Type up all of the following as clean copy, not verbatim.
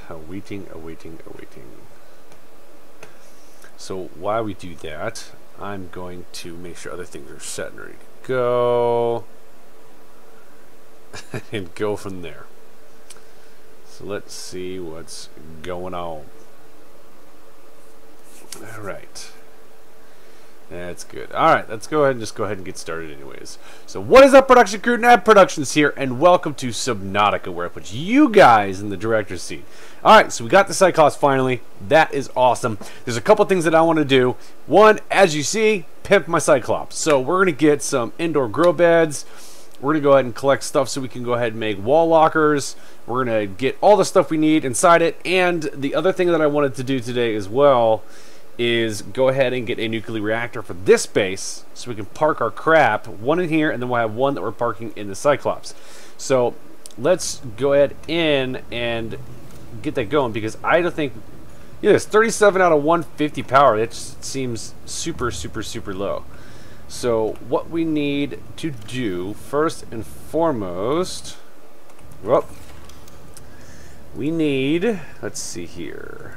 Awaiting. So while we do that, I'm going to make sure other things are set and ready to go. And go from there. So let's see what's going on. Alright. That's good. Alright, let's go ahead and get started anyways. So what is up, production crew? Knab Productions here, and welcome to Subnautica, where I put you guys in the director's seat. Alright, so we got the Cyclops finally. That is awesome. There's a couple things that I want to do. One, as you see, pimp my Cyclops. So we're going to get some indoor grow beds. We're going to go ahead and collect stuff so we can go ahead and make wall lockers. We're going to get all the stuff we need inside it. And the other thing that I wanted to do today as well is go ahead and get a nuclear reactor for this base so we can park our crap, one in here, and then we'll have one that we're parking in the Cyclops. So let's go ahead in and get that going, because I don't think, yeah, it's 37 out of 150 power. It just seems super low. So what we need to do first and foremost, well, we need, let's see here,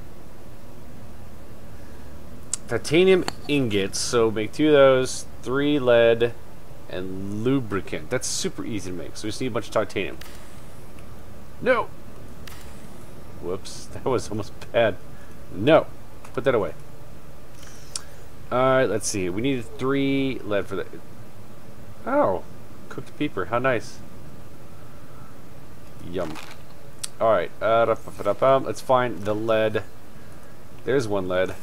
titanium ingots. So make 2 of those, 3 lead, and lubricant. That's super easy to make. So we just need a bunch of titanium. No! Whoops, that was almost bad. No! Put that away. Alright, let's see. We needed 3 lead for that. Oh! Cooked peeper. How nice. Yum. Alright, let's find the lead. There's 1 lead.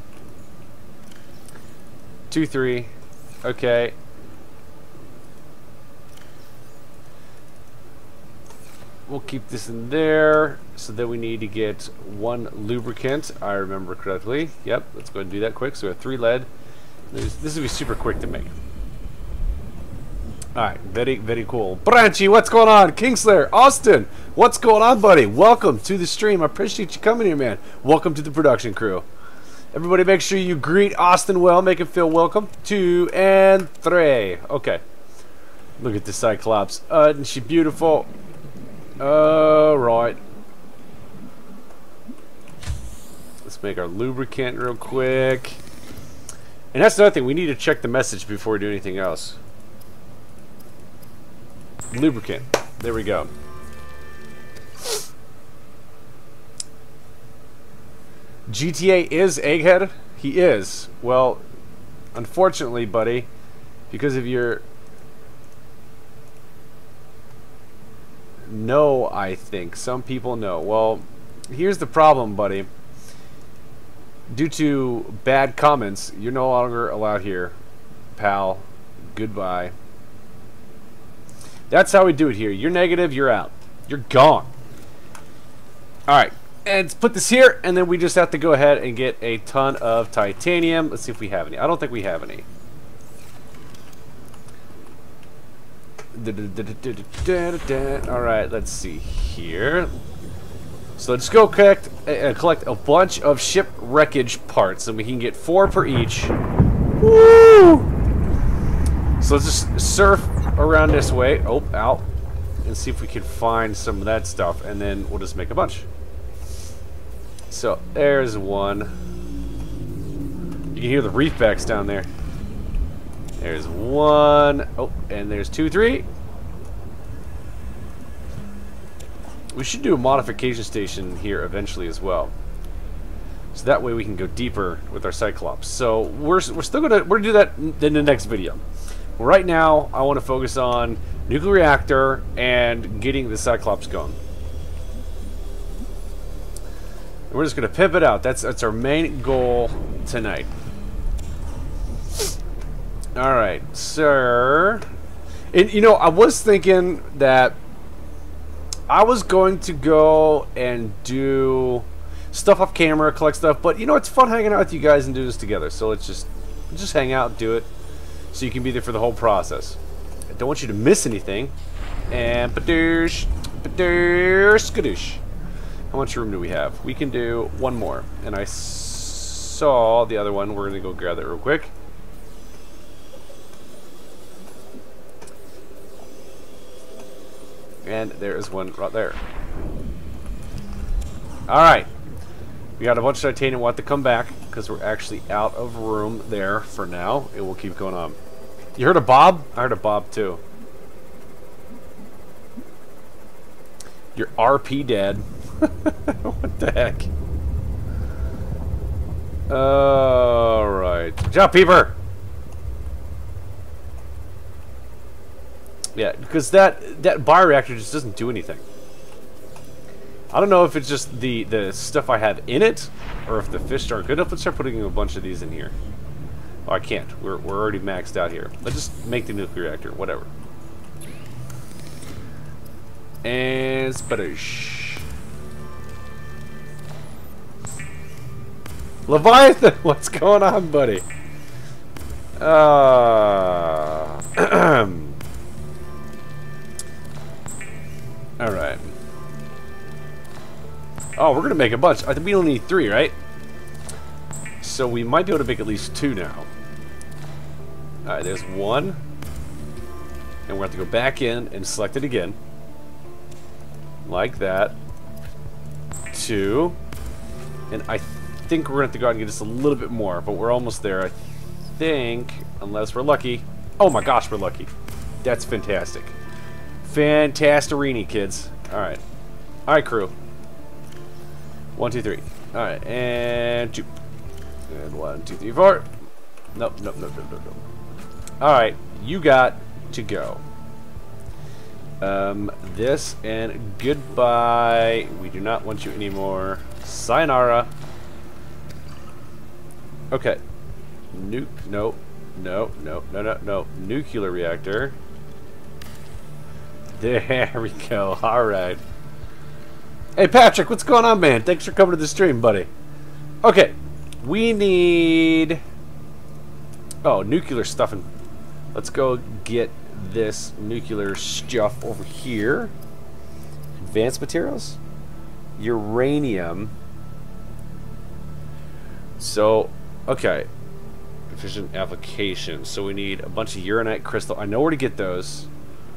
2, 3. Okay. We'll keep this in there. So then we need to get 1 lubricant. I remember correctly. Yep. Let's go ahead and do that quick. So we have 3 lead. This will be super quick to make. Alright. Very cool. Branchy, what's going on? Kingslayer, Austin, what's going on, buddy? Welcome to the stream. I appreciate you coming here, man. Welcome to the production crew. Everybody make sure you greet Austin well. Make him feel welcome. 2 and 3. Okay. Look at the Cyclops. Isn't she beautiful? Alright. Let's make our lubricant real quick. And that's another thing. We need to check the message before we do anything else. Lubricant. There we go. GTA is Egghead? He is. Well, unfortunately, buddy, because of your no, I think. Some people know. Well, here's the problem, buddy. Due to bad comments, you're no longer allowed here, pal. Goodbye. That's how we do it here. You're negative, you're out. You're gone. Alright. And let's put this here, and then we just have to go ahead and get a ton of titanium. Let's see if we have any. I don't think we have any. Alright, let's see here. So let's go collect a bunch of ship wreckage parts, and we can get 4 per each. Woo! So let's just surf around this way. Oh, out. And see if we can find some of that stuff, and then we'll just make a bunch. So there's 1. You can hear the reefbacks down there. There's 1. Oh, and there's 2, 3. We should do a modification station here eventually as well. So that way we can go deeper with our Cyclops. So we're gonna do that in the next video. Right now I want to focus on nuclear reactor and getting the Cyclops going. We're just going to pimp it out. That's our main goal tonight. Alright, sir. And, you know, I was thinking that I was going to go and do stuff off camera, collect stuff, but, you know, it's fun hanging out with you guys and do this together. So let's just hang out and do it so you can be there for the whole process. I don't want you to miss anything. And padoosh, skadoosh. How much room do we have? We can do 1 more. And I saw the other one. We're going to go grab that real quick. And there is 1 right there. Alright. We got a bunch of titanium. We'll have to come back because we're actually out of room there for now. It will keep going on. You heard a Bob? I heard a Bob too. Your RP dead. What the heck? Alright. Good job, Peeper! Yeah, because that bioreactor just doesn't do anything. I don't know if it's just the stuff I have in it, or if the fish aren't good enough. Let's start putting a bunch of these in here. Oh, I can't. We're already maxed out here. Let's just make the nuclear reactor. Whatever. And spadoosh. Leviathan, what's going on, buddy? Alright. Oh, we're gonna make a bunch. I think we only need 3, right? So we might be able to make at least 2 now. Alright, there's 1. And we're gonna have to go back in and select it again. Like that. 2. And I think we're gonna have to go out and get just a little bit more, but we're almost there, I think, unless we're lucky. Oh my gosh, we're lucky. That's fantastic. Fantasterini, kids. Alright. Alright, crew. 1, 2, 3. Alright, and 2. And 1, 2, 3, 4. Nope, nope, nope, nope, nope, nope. Alright, you got to go. This and goodbye. We do not want you anymore. Sayonara. Okay. No, no, no, no, no, no. Nuclear reactor. There we go. Alright. Hey, Patrick, what's going on, man? Thanks for coming to the stream, buddy. Okay. We need... Oh, nuclear stuff. Let's go get this nuclear stuff over here. Advanced materials? Uranium. So, okay. Efficient application. So we need a bunch of uranite crystal. I know where to get those.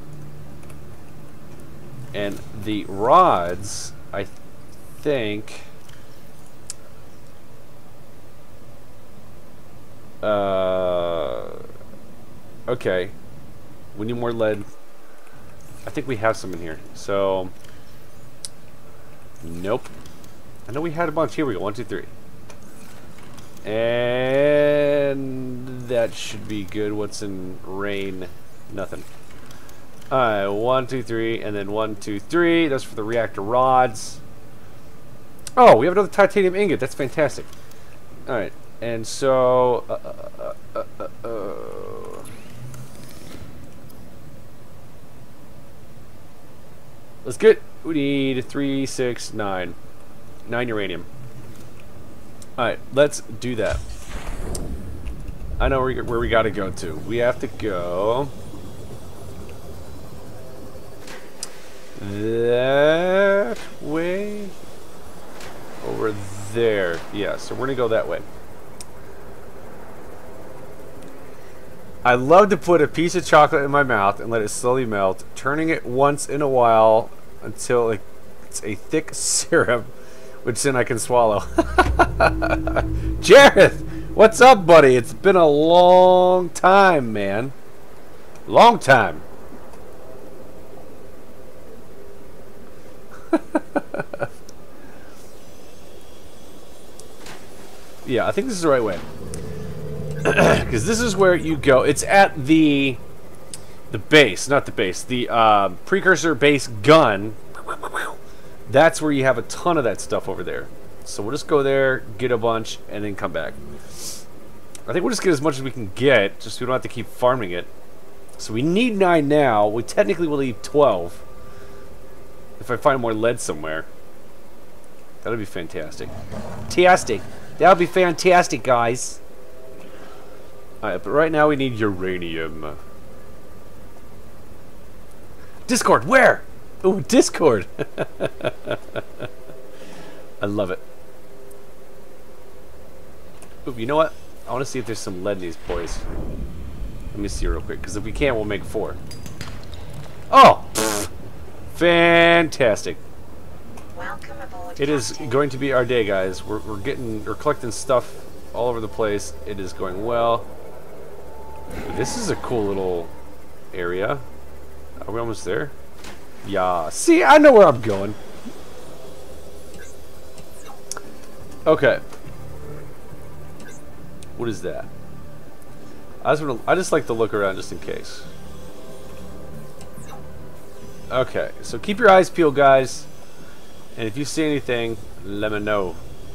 And the rods, I think... okay. We need more lead. I think we have some in here. So... Nope. I know we had a bunch. Here we go. 1, 2, 3. And... that should be good. What's in rain? Nothing. Alright, 1, 2, 3, and then 1, 2, 3. That's for the reactor rods. Oh, we have another titanium ingot. That's fantastic. Alright, and so... let's get... we need 3, 6, 9. 9 uranium. Alright, let's do that. I know where we gotta go to. We have to go... that way. Over there. Yeah, so we're gonna go that way. I love to put a piece of chocolate in my mouth and let it slowly melt, turning it once in a while until it's a thick syrup, which then I can swallow. Jareth, what's up, buddy? It's been a long time, man. Long time. Yeah, I think this is the right way. Because this is where you go. It's at the base, not the base. The precursor base gun. That's where you have a ton of that stuff over there. So we'll just go there, get a bunch, and then come back. I think we'll just get as much as we can get, just so we don't have to keep farming it. So we need 9 now. We technically will need 12. If I find more lead somewhere. That'll be fantastic. Fantastic. That'll be fantastic, guys. Alright, but right now we need uranium. Discord, where? Ooh, Discord. I love it. Ooh, you know what? I want to see if there's some lead in these boys. Let me see real quick, because if we can, we'll make 4. Oh! Fantastic. Welcome It is going to be our day, guys. We're collecting stuff all over the place. It is going well. This is a cool little area. Are we almost there? Yeah. See, I know where I'm going. Okay. What is that? I just like to look around just in case. Okay, so keep your eyes peeled, guys. And if you see anything, let me know.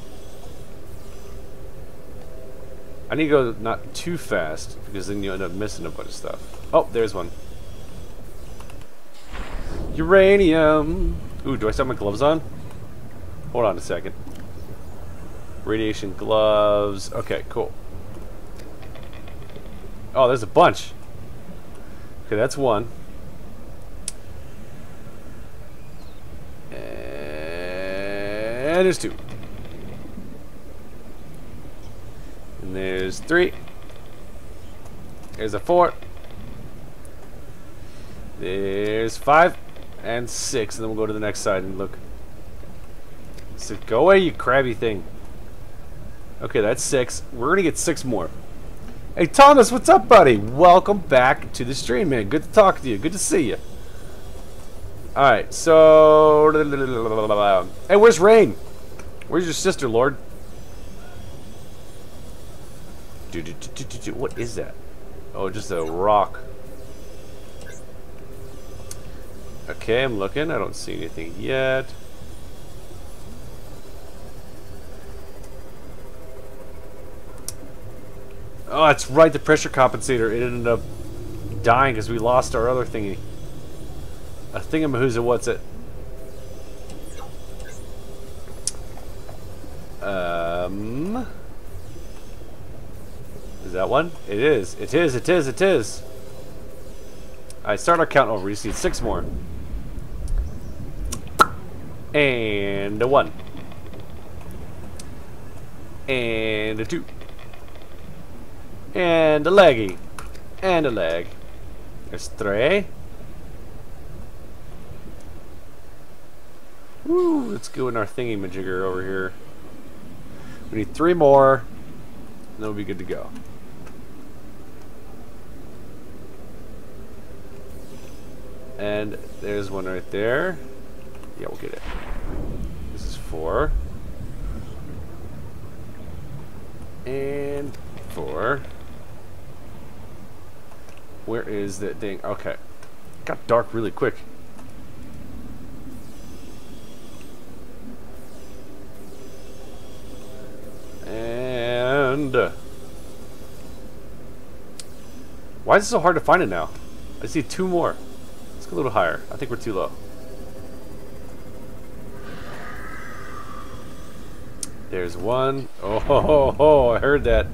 I need to go not too fast, because then you end up missing a bunch of stuff. Oh, there's one. Uranium. Ooh, do I still have my gloves on? Hold on a second. Radiation gloves. Okay, cool. Oh, there's a bunch. Okay, that's one. And there's two. And there's three. There's a four. There's five. And six. And then we'll go to the next side and look. So go away, you crabby thing. Okay, that's six. We're gonna get six more. Hey Thomas, what's up, buddy? Welcome back to the stream, man. Good to talk to you. Good to see you. Alright, so... Hey, where's Rain? Where's your sister, Lord? What is that? Oh, just a rock. Okay, I'm looking. I don't see anything yet. Oh, that's right, the pressure compensator. It ended up dying because we lost our other thingy. A thingamahooza, what's it? Is that one? It is. It is, it is, it is. Alright, start our count over. We just need six more. And a one. And a two. And a leggy. And a leg. There's three. Woo, let's go in our thingy-majigger over here. We need three more, and then we'll be good to go. And there's one right there. Yeah, we'll get it. This is four. And four. Where is that thing? Okay. It got dark really quick. And why is it so hard to find it now? I see two more. Let's go a little higher. I think we're too low. There's one. Oh, ho, ho, ho, I heard that.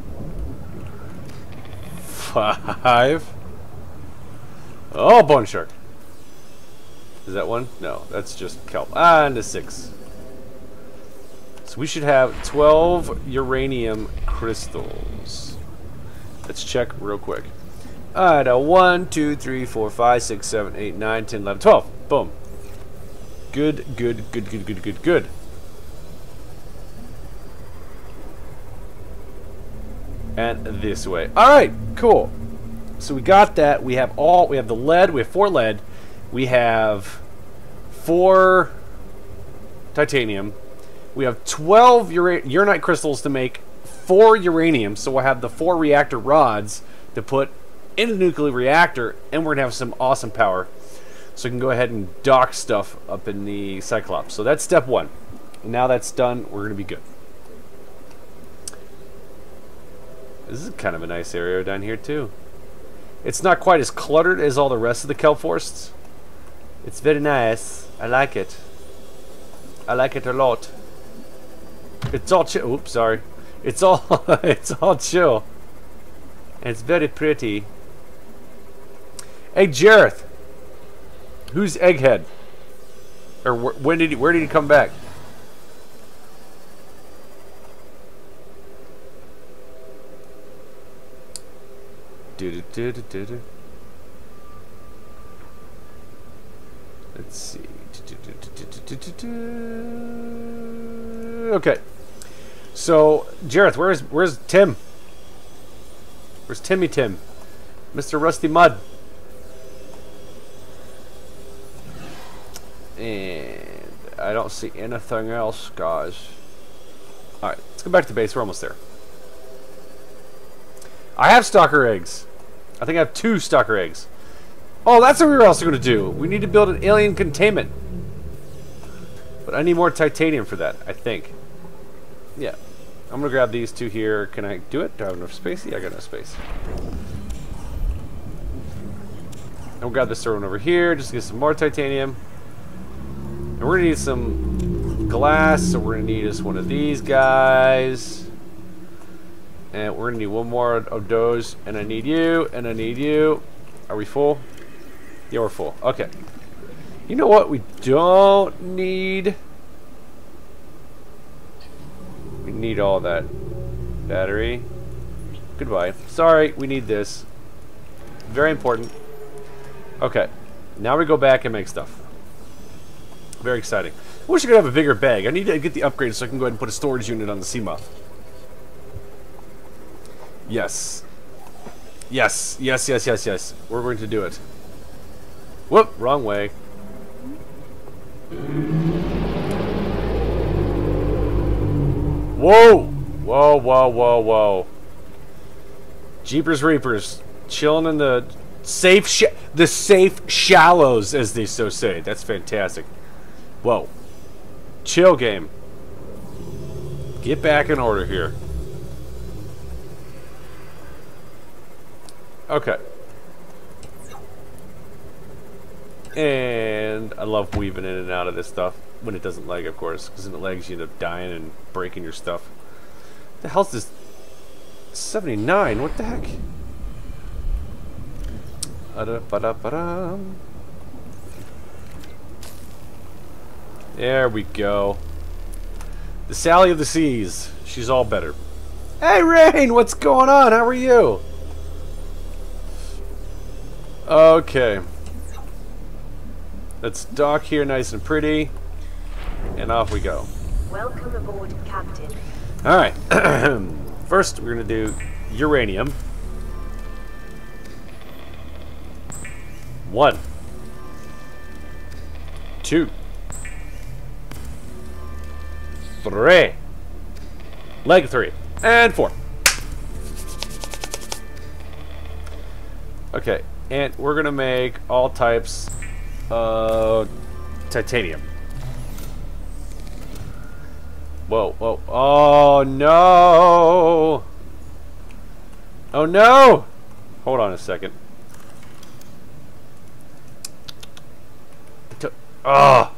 Five. Oh, bone shark. Is that one? No, that's just kelp. Ah, and a six. So we should have 12 uranium crystals. Let's check real quick. Alright, 1, 2, 3, 4, 5, 6, 7, 8, 9, 10, 11, 12. Boom. Good, good, good, good, good, good, good. And this way. Alright, cool. So we got that. We have the lead. We have 4 lead. We have 4 titanium. We have 12 uranite crystals to make 4 uranium. So we'll have the 4 reactor rods to put in the nuclear reactor, and we're going to have some awesome power. So we can go ahead and dock stuff up in the Cyclops. So that's step 1. Now that's done, we're going to be good. This is kind of a nice area down here too. It's not quite as cluttered as all the rest of the kelp forests. It's very nice. I like it. I like it a lot. It's all chill. Oops, sorry. It's all it's all chill. And it's very pretty. Hey, Jareth. Who's Egghead? Or where did he come back? Let's see. 1, 2, 3, 4, 5, 6, 7, 8, 9, 10, 11, 12. Boom. Good, good, good, good, good. And this way. Alright, cool. So we got that. We have all, we have the lead, we have 4 lead. We have 4 reactor rods to put in the nuclear reactor, and we're gonna have some awesome power. So we can go ahead and dock stuff up in the Cyclops. So that's step 1. Now that's done, we're gonna be good. Let's see. Okay. So, Jareth, where's Tim? Where's Timmy Tim? Mr. Rusty Mud. And I don't see anything else, guys. Alright, let's go back to base. We're almost there. I have stalker eggs. I think I have 2 stalker eggs. Oh, that's what we were also going to do. We need to build an alien containment. But I need more titanium for that, I think. Yeah. I'm going to grab these 2 here. Can I do it? Do I have enough space? Yeah, I got enough space. I'll grab this one over here just to get some more titanium. And we're going to need some glass, so we're going to need just one of these guys. And we're going to need one more of those. And I need you, and I need you. Are we full? Yeah, we're full. Okay. You know what we don't need? We need all that. Battery. Goodbye. Sorry, we need this. Very important. Okay. Now we go back and make stuff. Very exciting. I wish I could have a bigger bag. I need to get the upgrade so I can go ahead and put a storage unit on the Seamoth. Yes. Yes. Yes, yes, yes, yes. We're going to do it. Whoop! Wrong way. Whoa! Whoa, whoa, whoa, whoa. Jeepers Reapers. Chilling in the safe shallows, as they so say. That's fantastic. Whoa. Chill, game. Get back in order here. Okay. And I love weaving in and out of this stuff. When it doesn't lag, of course. Because in the legs, you end up dying and breaking your stuff. What the hell's this? 79? What the heck? There we go. The Sally of the Seas. She's all better. Hey, Rain! What's going on? How are you? Okay. Let's dock here nice and pretty. And off we go. Welcome aboard, Captain. Alright. First, we're going to do uranium. 1. 2. 3. Leg 3. And 4. Okay. And we're going to make all types of titanium. Whoa, whoa. Oh, no. Oh, no. Hold on a second. Ah.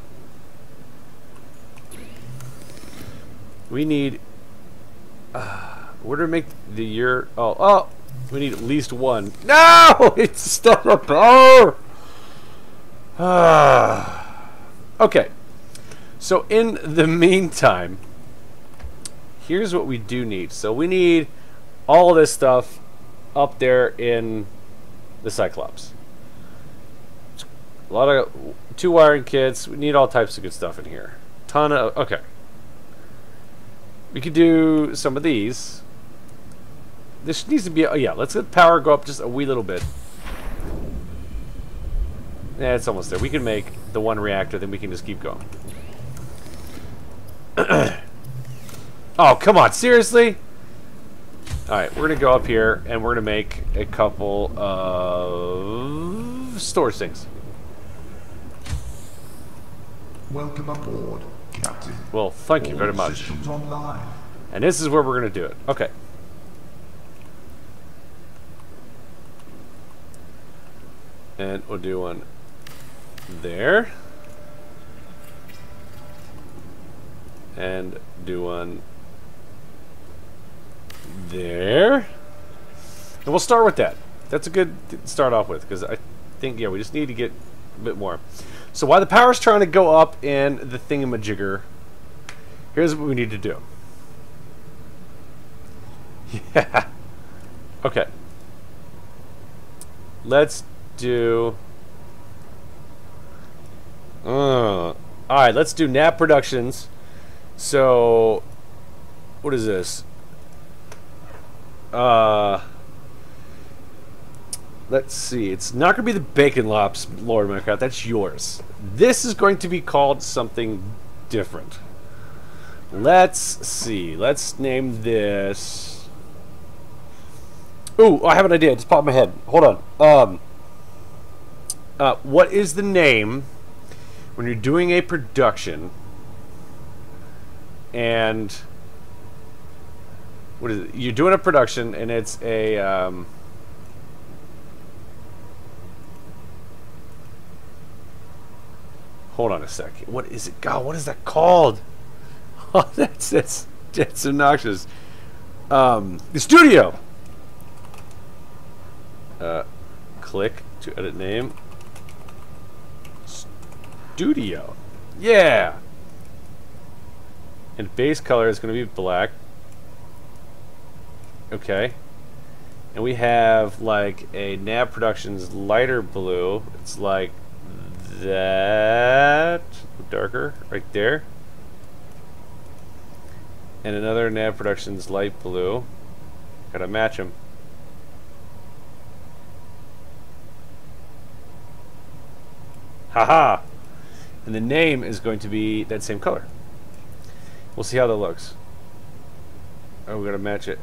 We need... where do we make the year? Oh, we need at least 1. No! It's stuck up there! Okay. So, in the meantime, here's what we do need. So, we need all this stuff up there in the Cyclops. A lot of 2 wiring kits. We need all types of good stuff in here. Ton of... Okay. We could do some of these. This needs to be... Oh, yeah. Let's let power go up just a wee little bit. Yeah, it's almost there. We can make the 1 reactor, then we can just keep going. Oh, come on. Seriously? Alright, we're going to go up here, and we're going to make a couple of storage things. Welcome aboard, Captain. Well, thank you very much. Systems online. And this is where we're going to do it. Okay. And we'll do one there. And do one there. And we'll start with that. That's a good to start off with, because I think, yeah, we just need to get a bit more. So while the power's trying to go up in the thingamajigger, here's what we need to do. Yeah. Okay. Let's do... Alright, let's do Knab Productions. So, what is this? Let's see. It's not going to be the Bacon Lops, Lord Minecraft. That's yours. This is going to be called something different. Let's see. Let's name this. Ooh, I have an idea. It just popped in my head. Hold on. What is the name when you're doing a production and what is it? You're doing a production and it's a hold on a second. What is it? God, what is that called? Oh, that's obnoxious. The studio. Click to edit name. Studio. Yeah. And base color is going to be black. Okay. And we have like a Knab Productions lighter blue. It's like that. Darker. Right there. And another Knab Productions light blue. Gotta match them. Haha! And the name is going to be that same color. We'll see how that looks. Oh, we gotta match it.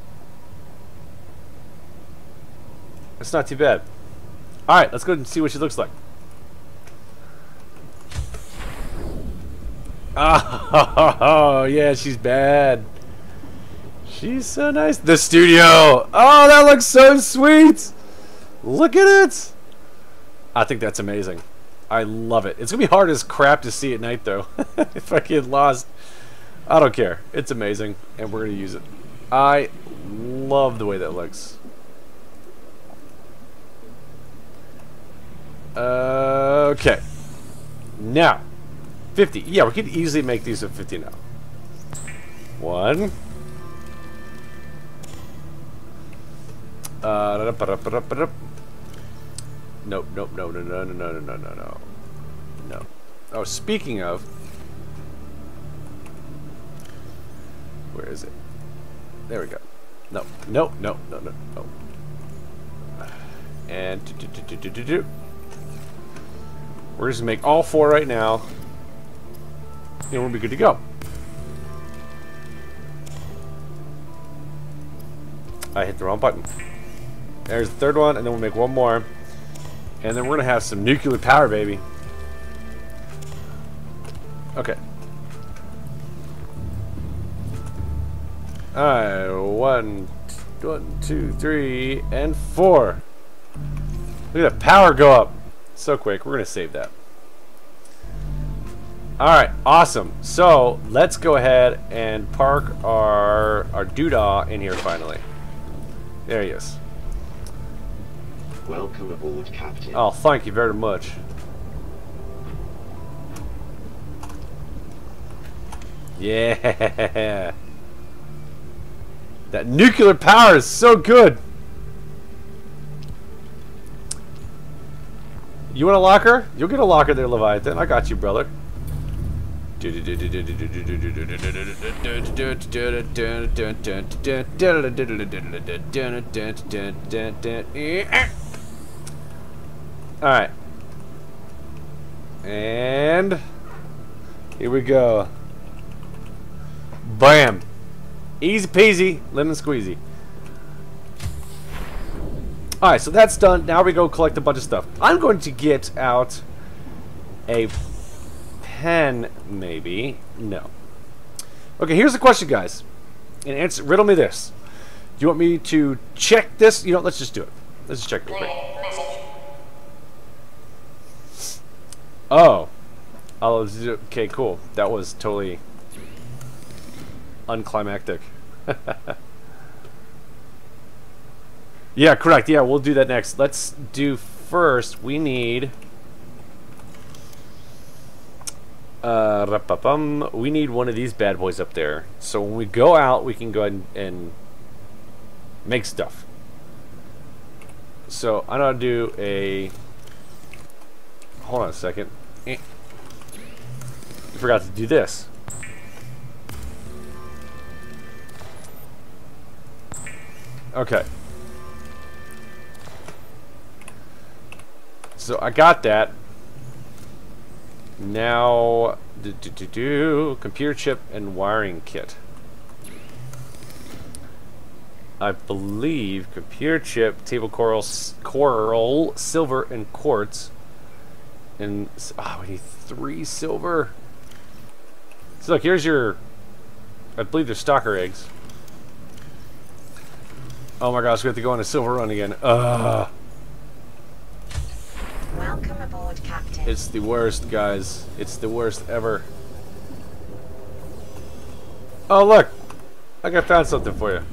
That's not too bad. Alright, let's go and see what she looks like. Oh, yeah, she's bad. She's so nice. The studio! Oh, that looks so sweet! Look at it! I think that's amazing. I love it. It's gonna be hard as crap to see at night, though. If I get lost. I don't care. It's amazing, and we're gonna use it. I love the way that looks. Okay. Now, 50. Yeah, we could easily make these at 50 now. 1. Nope, nope, no, no, no, no, no, no, no, no, no. Oh, speaking of, where is it? There we go. No, no, no, no, no, no. And we're just gonna make all 4 right now, and we'll be good to go. I hit the wrong button. There's the 3rd one, and then we'll make 1 more. And then we're going to have some nuclear power, baby. Okay. Alright, 1, 2, 3, and 4. Look at the power go up. So quick. We're going to save that. Alright, awesome. So, let's go ahead and park our doodah in here finally. There he is. Welcome aboard, Captain. Oh, thank you very much. Yeah. That nuclear power is so good. You want a locker? You'll get a locker there, Leviathan. I got you, brother. Alright. And here we go. Bam. Easy peasy, lemon squeezy. Alright, so that's done. Now we go collect a bunch of stuff. I'm going to get out a pen, maybe. No. Okay, here's the question, guys. And answer, riddle me this. Do you want me to check this? You know, let's just do it. Let's just check it real quick. Oh. Okay, cool. That was totally unclimactic. Yeah, correct. Yeah, we'll do that next. Let's do first. We need we need one of these bad boys up there. So when we go out, we can go ahead and make stuff. So I'm gonna do a. Hold on a second. I forgot to do this. Okay. So I got that. Now, computer chip and wiring kit. I believe computer chip, table coral, silver, and quartz. And we need 3 silver. So look, here's your. I believe they're stalker eggs. Oh my gosh, we have to go on a silver run again. Welcome aboard, Captain. It's the worst, guys. It's the worst ever. Oh look, I found something for you.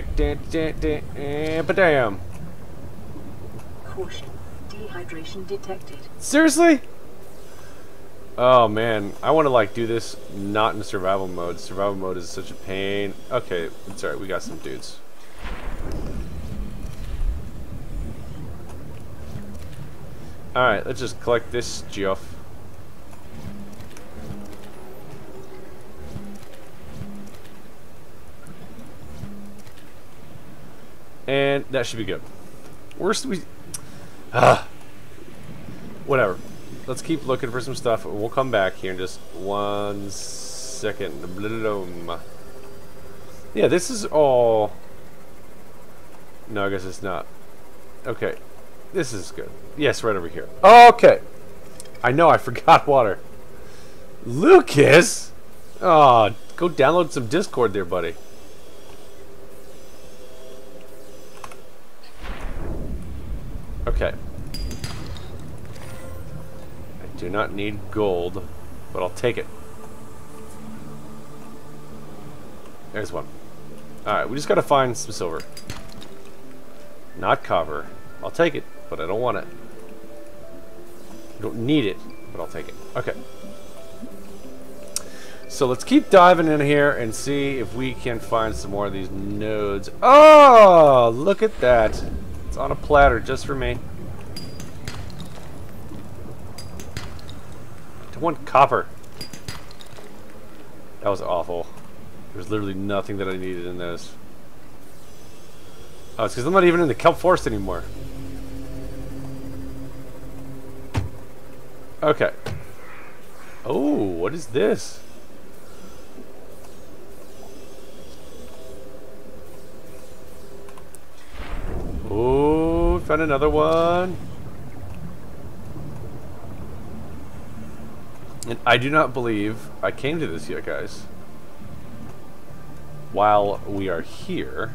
Ba-dam. Caution. Dehydration detected. Seriously? Oh man, I want to like do this not in survival mode. Survival mode is such a pain. Okay, it's alright, we got some dudes. Alright, let's just collect this stuff. And that should be good. Worst we... Whatever. Let's keep looking for some stuff. We'll come back here in just 1 second. Yeah, this is all... No, I guess it's not. Okay. This is good. Yes, right over here. Okay. I know, I forgot water. Lucas! Oh, go download some Discord there, buddy. Okay. I do not need gold, but I'll take it. There's one. Alright, we just gotta find some silver. Not copper. I'll take it, but I don't want it. I don't need it, but I'll take it. Okay. So let's keep diving in here and see if we can find some more of these nodes. Oh, look at that. It's on a platter just for me. I want copper. That was awful. There's literally nothing that I needed in those. Oh, it's because I'm not even in the kelp forest anymore. Okay. Oh, what is this? Oh, found another one. And I do not believe I came to this yet, guys. While we are here.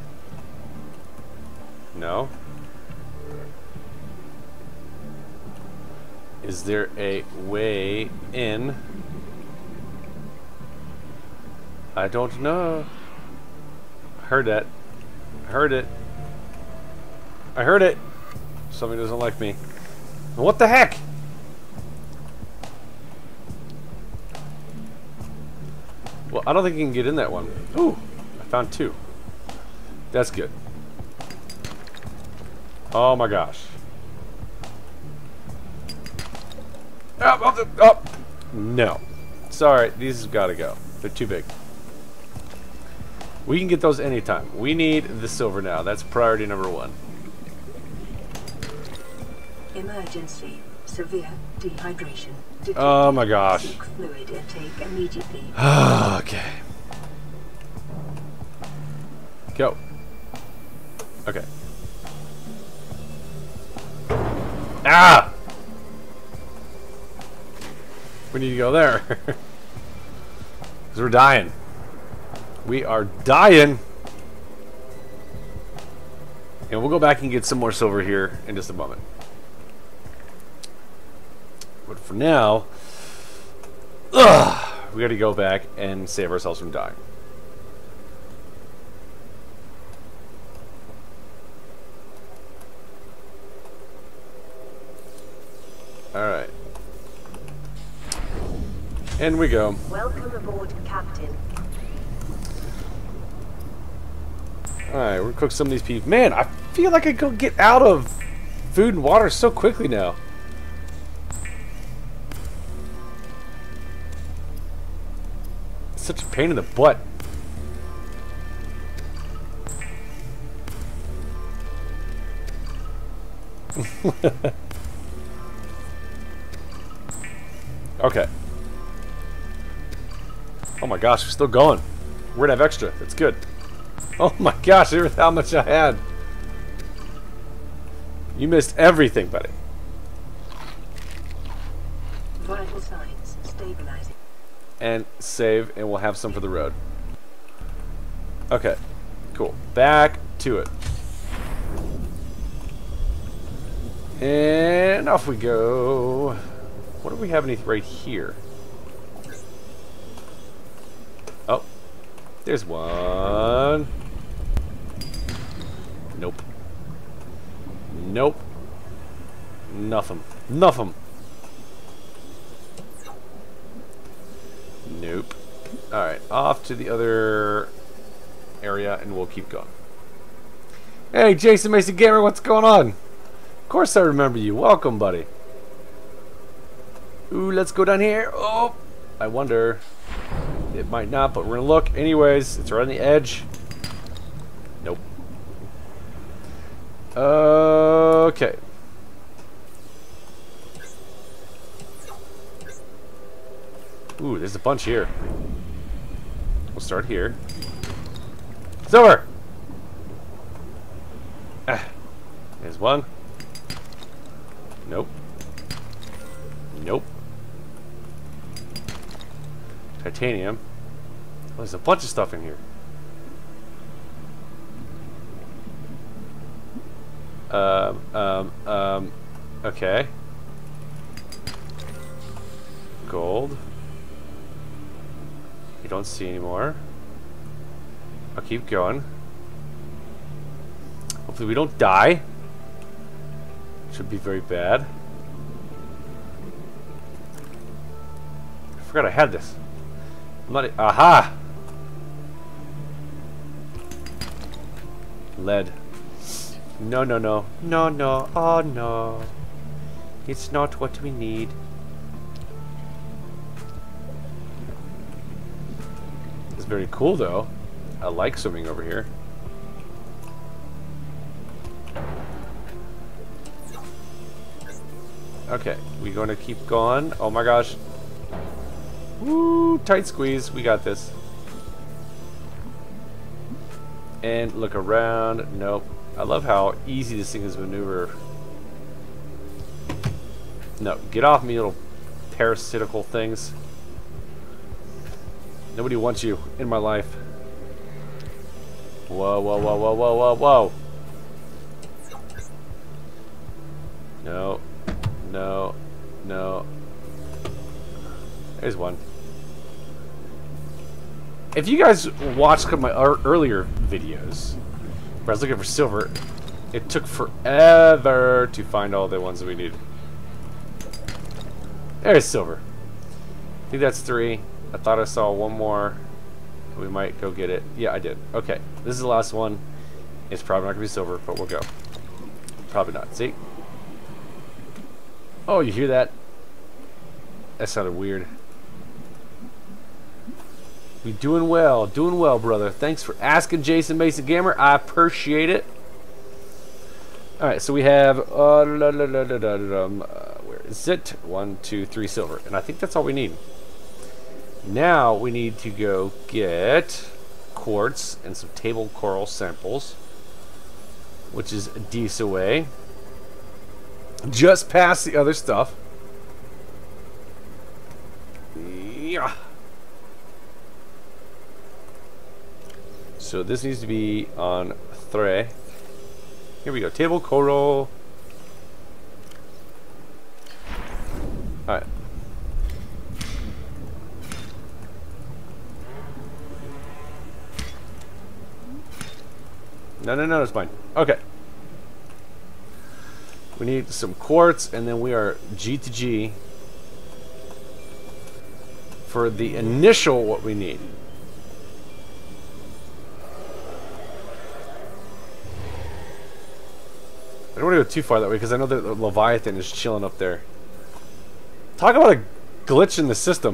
No? Is there a way in? I don't know. I heard that. I heard it. I heard it. Somebody doesn't like me. What the heck? Well, I don't think you can get in that one. Ooh, I found 2. That's good. Oh my gosh. Oh. No. Sorry, these have got to go. They're too big. We can get those anytime. We need the silver now. That's priority number 1. Emergency. Severe dehydration. Detected. Oh my gosh. Seek fluid intake immediately. Okay. Go. Okay. Ah! We need to go there. Because we're dying. We are dying. And we'll go back and get some more silver here in just a moment. But for now, we gotta go back and save ourselves from dying. Alright. In we go. Welcome aboard, Captain. Alright, we're gonna cook some of these people. Man, I feel like I could get out of food and water so quickly now. It's such a pain in the butt. Okay. Oh my gosh, we're still going. We're gonna have extra. That's good. Oh my gosh, here's how much I had. You missed everything, buddy. Vital signs stabilizing. And save, and we'll have some for the road. Okay, cool. Back to it. And off we go. What do we have anything right here? Oh, there's one. Nope. Nope. Nothing. Nothing. Nope. Alright, off to the other area and we'll keep going. Hey, Jason Mason Gamer, what's going on? Of course I remember you. Welcome, buddy. Ooh, let's go down here. Oh, I wonder. It might not, but we're gonna look. Anyways, it's right on the edge. Nope. Okay. Ooh, there's a bunch here. We'll start here. Silver! Ah, there's one. Nope. Nope. Titanium. Oh, there's a bunch of stuff in here. Okay. Gold. You don't see anymore. I'll keep going. Hopefully we don't die. Should be very bad. I forgot I had this. I'm not. Aha! Lead. No, no, no. No, no. Oh, no. It's not what we need. It's very cool, though. I like swimming over here. Okay, we going to keep going. Oh my gosh. Woo, tight squeeze. We got this. And look around. Nope. I love how easy this thing is to maneuver. No, get off me, little parasitical things. Nobody wants you in my life. Whoa, whoa, whoa, whoa, whoa, whoa, whoa. No. No. No. There's one. If you guys watched my earlier videos, where I was looking for silver, it took forever to find all the ones that we need. There's silver. I think that's 3. I thought I saw one more. We might go get it. Yeah, I did. Okay, this is the last one. It's probably not going to be silver, but we'll go. Probably not. See? Oh, you hear that? That sounded weird. We doing well, brother. Thanks for asking, Jason Mason Gamer. I appreciate it. All right, so we have where is it? 1, 2, 3 silver, and I think that's all we need. Now we need to go get quartz and some table coral samples, which is a decent away. Just past the other stuff. Yeah. So this needs to be on 3. Here we go. Table coral. Alright. No, no, no, it's fine. Okay. We need some quartz, and then we are G to G for the initial what we need. I don't want to go too far that way because I know that the Leviathan is chilling up there. Talk about a glitch in the system.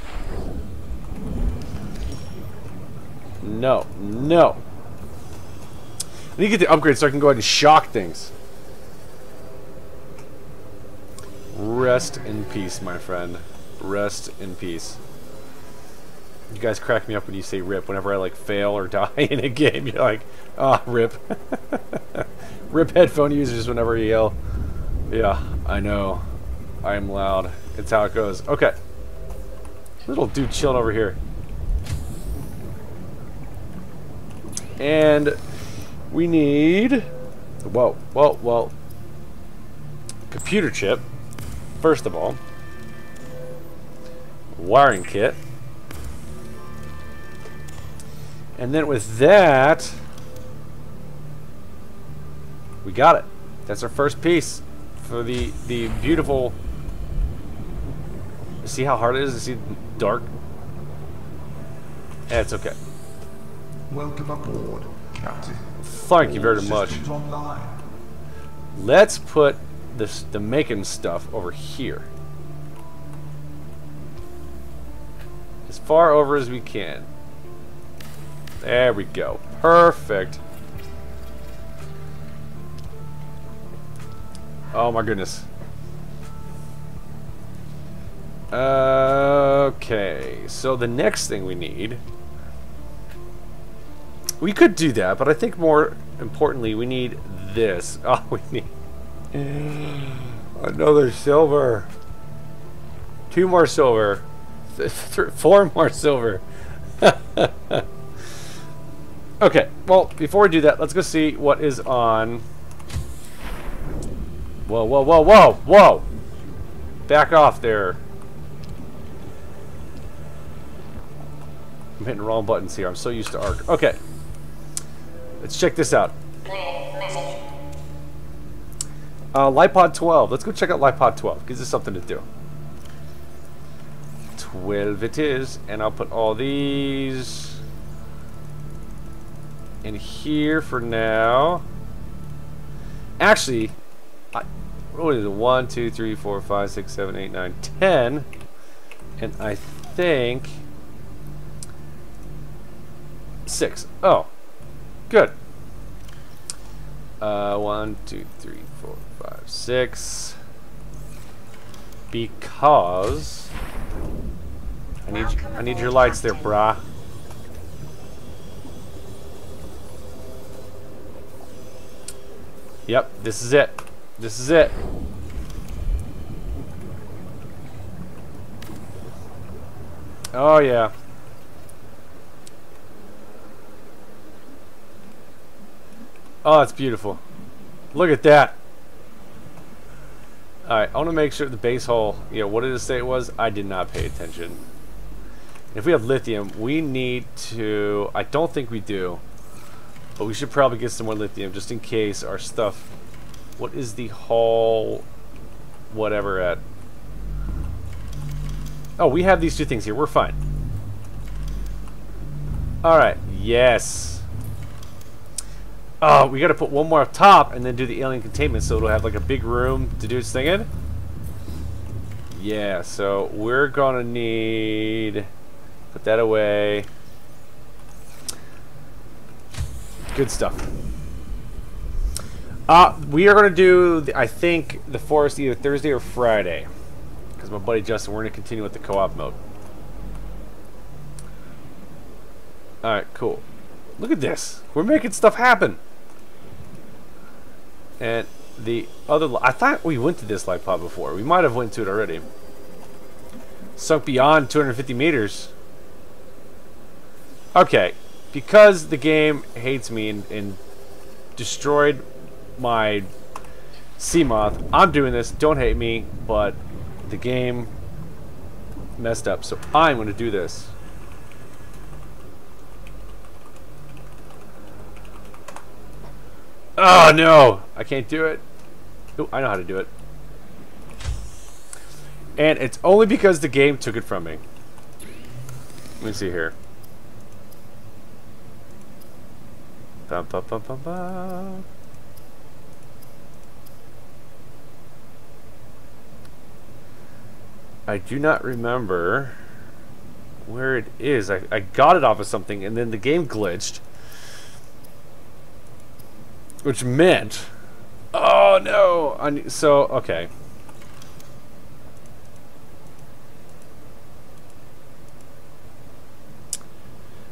No, no. I need to get the upgrade so I can go ahead and shock things. Rest in peace, my friend. Rest in peace. You guys crack me up when you say rip. Whenever I like fail or die in a game, you're like, ah, rip. Rip headphone users whenever you yell. Yeah, I know. I am loud. It's how it goes. Okay. Little dude chilling over here. And we need... Whoa. Computer chip. First of all. Wiring kit. And then with that, we got it. That's our first piece for the beautiful. See how hard it is to see dark? Yeah, it's okay. Welcome aboard, Captain. Thank you very much. Systems online. Let's put the making stuff over here. As far over as we can. There we go. Perfect. Oh my goodness. Okay, so the next thing we need... We could do that, but I think more importantly we need this. Oh, we need... Another silver. 2 more silver. 4 more silver. Okay, well, before we do that, let's go see what is on... Whoa. Back off there. I'm hitting the wrong buttons here. I'm so used to ARC. Okay. Let's check this out. LiPod 12. Let's go check out LiPod 12. Gives us something to do. 12 it is. And I'll put all these... in here for now. Actually, what is it? 1, 2, 3, 4, 5, 6, 7, 8, 9, 10. And I think 6. Oh, good. 1, 2, 3, 4, 5, 6. Because I need your lights there, brah. Yep, this is it. This is it. Oh, yeah. Oh, that's beautiful. Look at that. Alright, I want to make sure the base hull, what did it say it was? I did not pay attention. If we have lithium, we need to... I don't think we do. But we should probably get some more lithium just in case our stuff... What is the hull... whatever at... Oh, we have these 2 things here. We're fine. Alright, yes. Oh, we gotta put 1 more up top and then do the alien containment so it'll have like a big room to do its thing in. Yeah, so we're gonna need... Put that away. Good stuff. We are going to do, I think, the forest either Thursday or Friday. Because my buddy Justin, we're going to continue with the co-op mode. Alright, cool. Look at this. We're making stuff happen. And the other... I thought we went to this light pod before. We might have went to it already. Sunk beyond 250 meters. Okay. Because the game hates me and destroyed my Seamoth, I'm doing this. Don't hate me, but the game messed up, so I'm going to do this. Oh no, I can't do it. Oh, I know how to do it. And it's only because the game took it from me. Let me see here. Bum, bum, bum, bum, bum. I do not remember where it is. I got it off of something and then the game glitched. Which meant... Oh no! So, okay.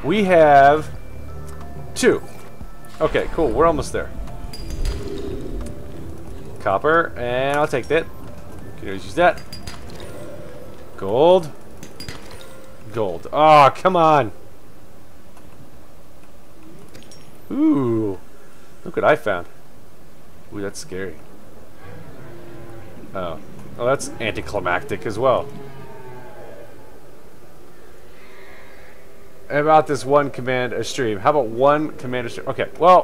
We have 2. Okay, cool. We're almost there. Copper, and I'll take that. Can always use that. Gold. Gold. Oh, come on. Ooh. Look what I found. Ooh, that's scary. Oh. Oh, that's anticlimactic as well. And about this one command a stream. How about one command a stream? Okay, well,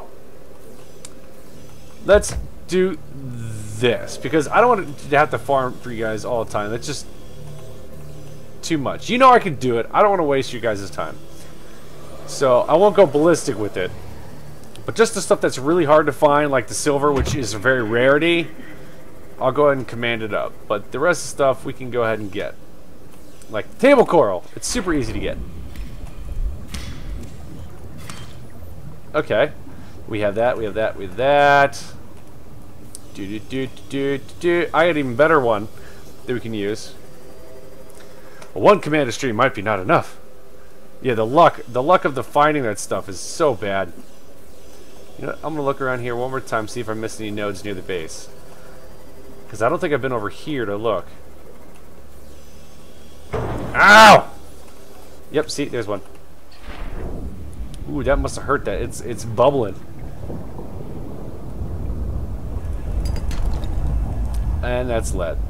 let's do this because I don't want to have to farm for you guys all the time. That's just too much. You know I can do it. I don't want to waste you guys' time. So I won't go ballistic with it. But just the stuff that's really hard to find, like the silver, which is a very rarity, I'll go ahead and command it up. But the rest of the stuff we can go ahead and get. Like table coral. It's super easy to get. Okay. We have that, we have that, we have that. I got an even better one that we can use. Well, one command a stream might be not enough. Yeah, the luck of the finding that stuff is so bad. You know what? I'm gonna look around here one more time, see if I missed any nodes near the base. Because I don't think I've been over here to look. Ow! Yep, see, there's one. Ooh, that must have hurt that. It's bubbling. And that's lead.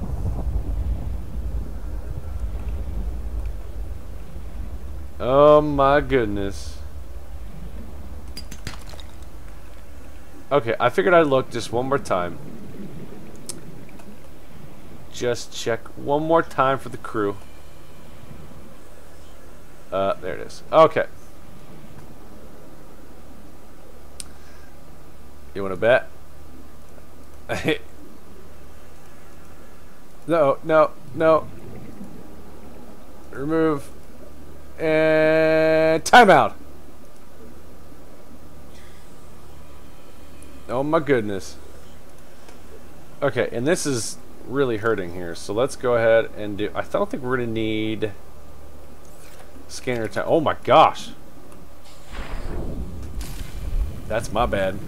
Oh my goodness. Okay, I figured I'd look just one more time. Just check one more time for the crew. There it is. Okay. You want to bet? No, no, no. Remove. And timeout. Oh my goodness. Okay, and this is really hurting here. So let's go ahead and do. I don't think we're gonna need scanner time. Oh my gosh. That's my bad.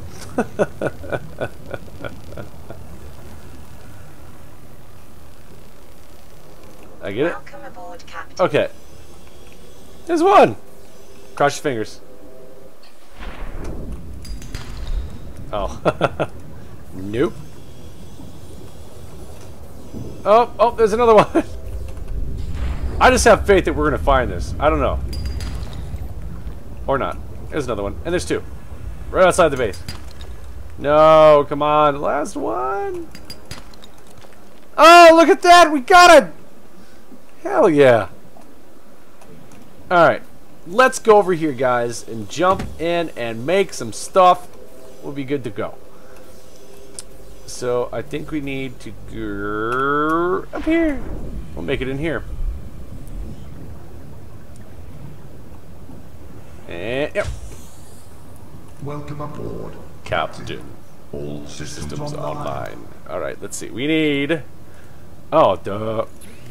I get it? Welcome aboard, Captain. Okay. There's one! Cross your fingers. Oh. Nope. Oh, there's another one. I just have faith that we're going to find this. I don't know. Or not. There's another one. And there's 2. Right outside the base. No, come on. Last one. Oh, look at that. We got it. Hell yeah. Alright. Let's go over here, guys, and jump in and make some stuff. We'll be good to go. So, I think we need to go up here. We'll make it in here. And, yep. Welcome aboard, Captain. All systems online. Alright, let's see. We need... Oh, duh.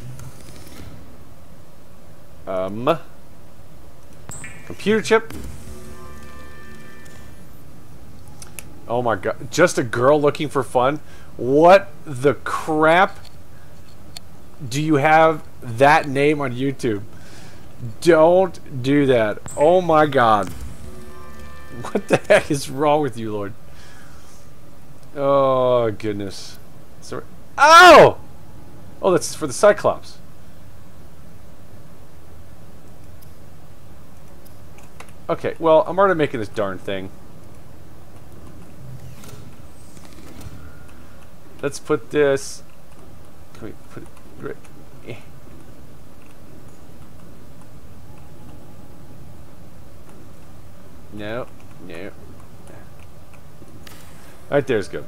Computer chip. Oh my god. Just a girl looking for fun? What the crap? Do you have that name on YouTube? Don't do that. Oh my god. What the heck is wrong with you, Lord? Oh goodness. Sorry. Ow! Oh, that's for the Cyclops. Okay, well, I'm already making this darn thing. Let's put this... Can we put it right... No, no. Right there's good.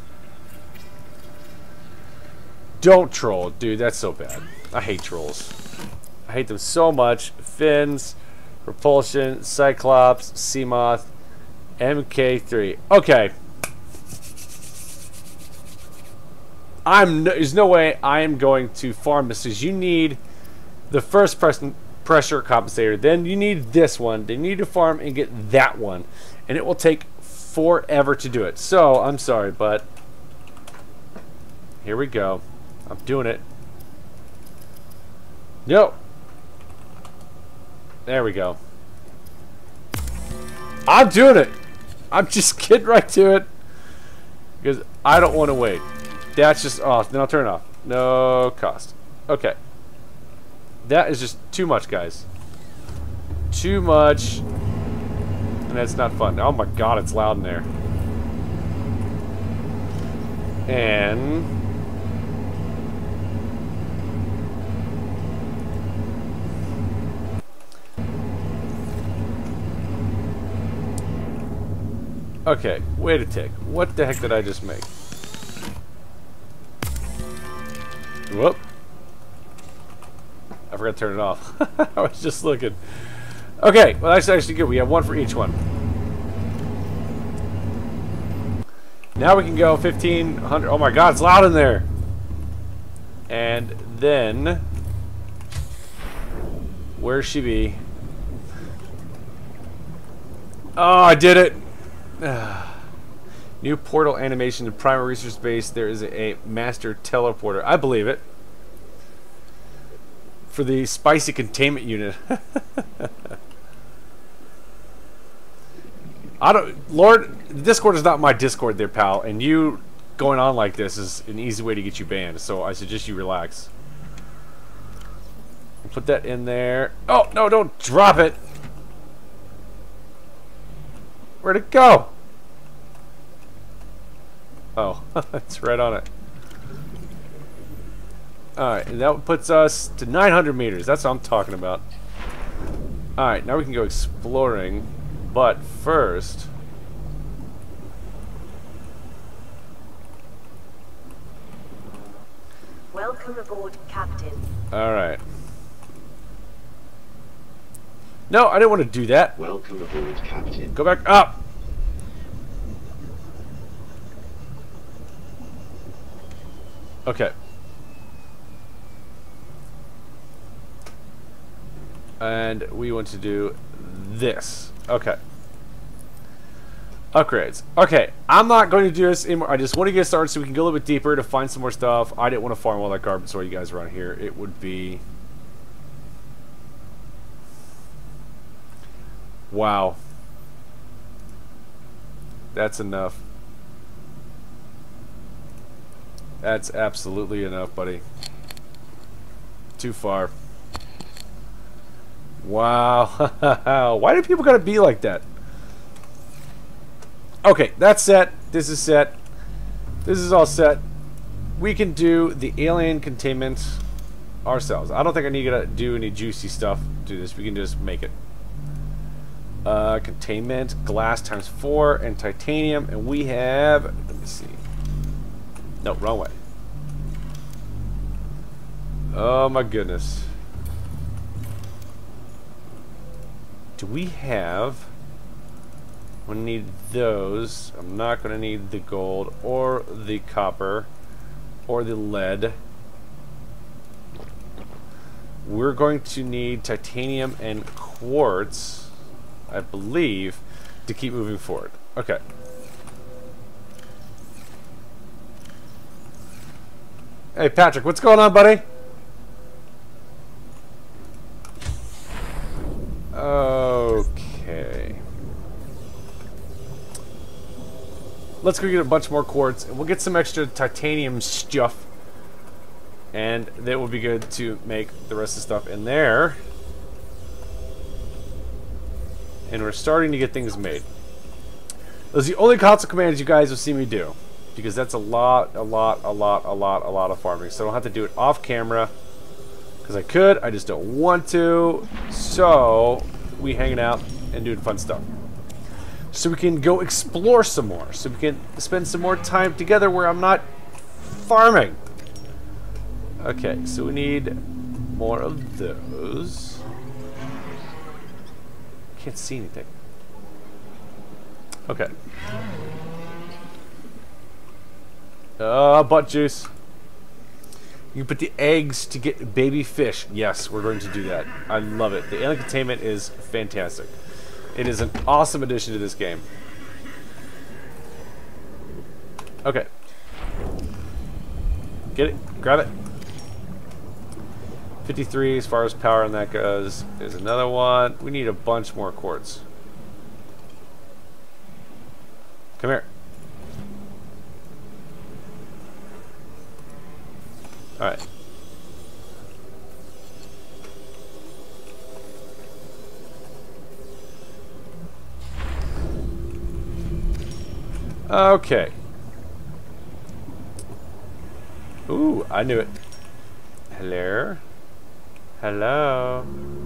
Don't troll, dude, that's so bad. I hate trolls. I hate them so much. Fins... Propulsion, Cyclops, Seamoth, MK3. Okay. There's no way I am going to farm this because you need the first person pressure compensator. Then you need this one. Then you need to farm and get that one. And it will take forever to do it. So, I'm sorry, but here we go. I'm doing it. Yo. There we go. I'm doing it. I'm just getting right to it. Because I don't want to wait. That's just off. Then I'll turn it off. No cost. Okay. That is just too much, guys. Too much. And that's not fun. Oh my god, it's loud in there. And... okay, wait a tick. What the heck did I just make? Whoop. I forgot to turn it off. I was just looking. Okay, well that's actually good. We have one for each one. Now we can go 1,500. Oh my god, it's loud in there. And then... where she be? Oh, I did it! New portal animation in primary research space. There is a master teleporter. I believe it. For the spicy containment unit. I don't... Lord, Discord is not my Discord there, pal. And you going on like this is an easy way to get you banned. So I suggest you relax. Put that in there. Oh, no, don't drop it. Where'd it go? Oh, it's right on it. Alright, and that puts us to 900 meters. That's what I'm talking about. Alright, now we can go exploring. But first... Welcome aboard, Captain. alright. No, I didn't want to do that. Welcome aboard, Captain. Go back up. Okay. And we want to do this. Okay. Upgrades. Okay, I'm not going to do this anymore. I just want to get started so we can go a little bit deeper to find some more stuff. I didn't want to farm all that garbage while you guys around here. It would be... wow. That's enough. That's absolutely enough, buddy. Too far. Wow. Why do people gotta be like that? Okay, that's set. This is set. This is all set. We can do the alien containment ourselves. I don't think I need to do any juicy stuff to do this. We can just make it. Containment, glass times 4, and titanium, and we have, let me see. No, wrong way. Oh my goodness. Do we have... we need those. I'm not going to need the gold or the copper or the lead. We're going to need titanium and quartz, I believe, to keep moving forward. Okay. Hey, Patrick, what's going on, buddy? Okay. Let's go get a bunch more quartz, and we'll get some extra titanium stuff. And that will be good to make the rest of the stuff in there. And we're starting to get things made. Those are the only console commands you guys will see me do. Because that's a lot of farming. So I don't have to do it off camera. Because I could, I just don't want to. So, we hanging out and doing fun stuff. So we can go explore some more. So we can spend some more time together where I'm not farming. Okay, so we need more of those. Can't see anything. Okay. Butt juice. You can put the eggs to get baby fish. Yes, we're going to do that. I love it. The alien containment is fantastic. It is an awesome addition to this game. Okay. Get it. Grab it. 53 as far as power on that goes. There's another one. We need a bunch more quartz. Come here. Alright. Okay. Ooh, I knew it. Hello? Hello?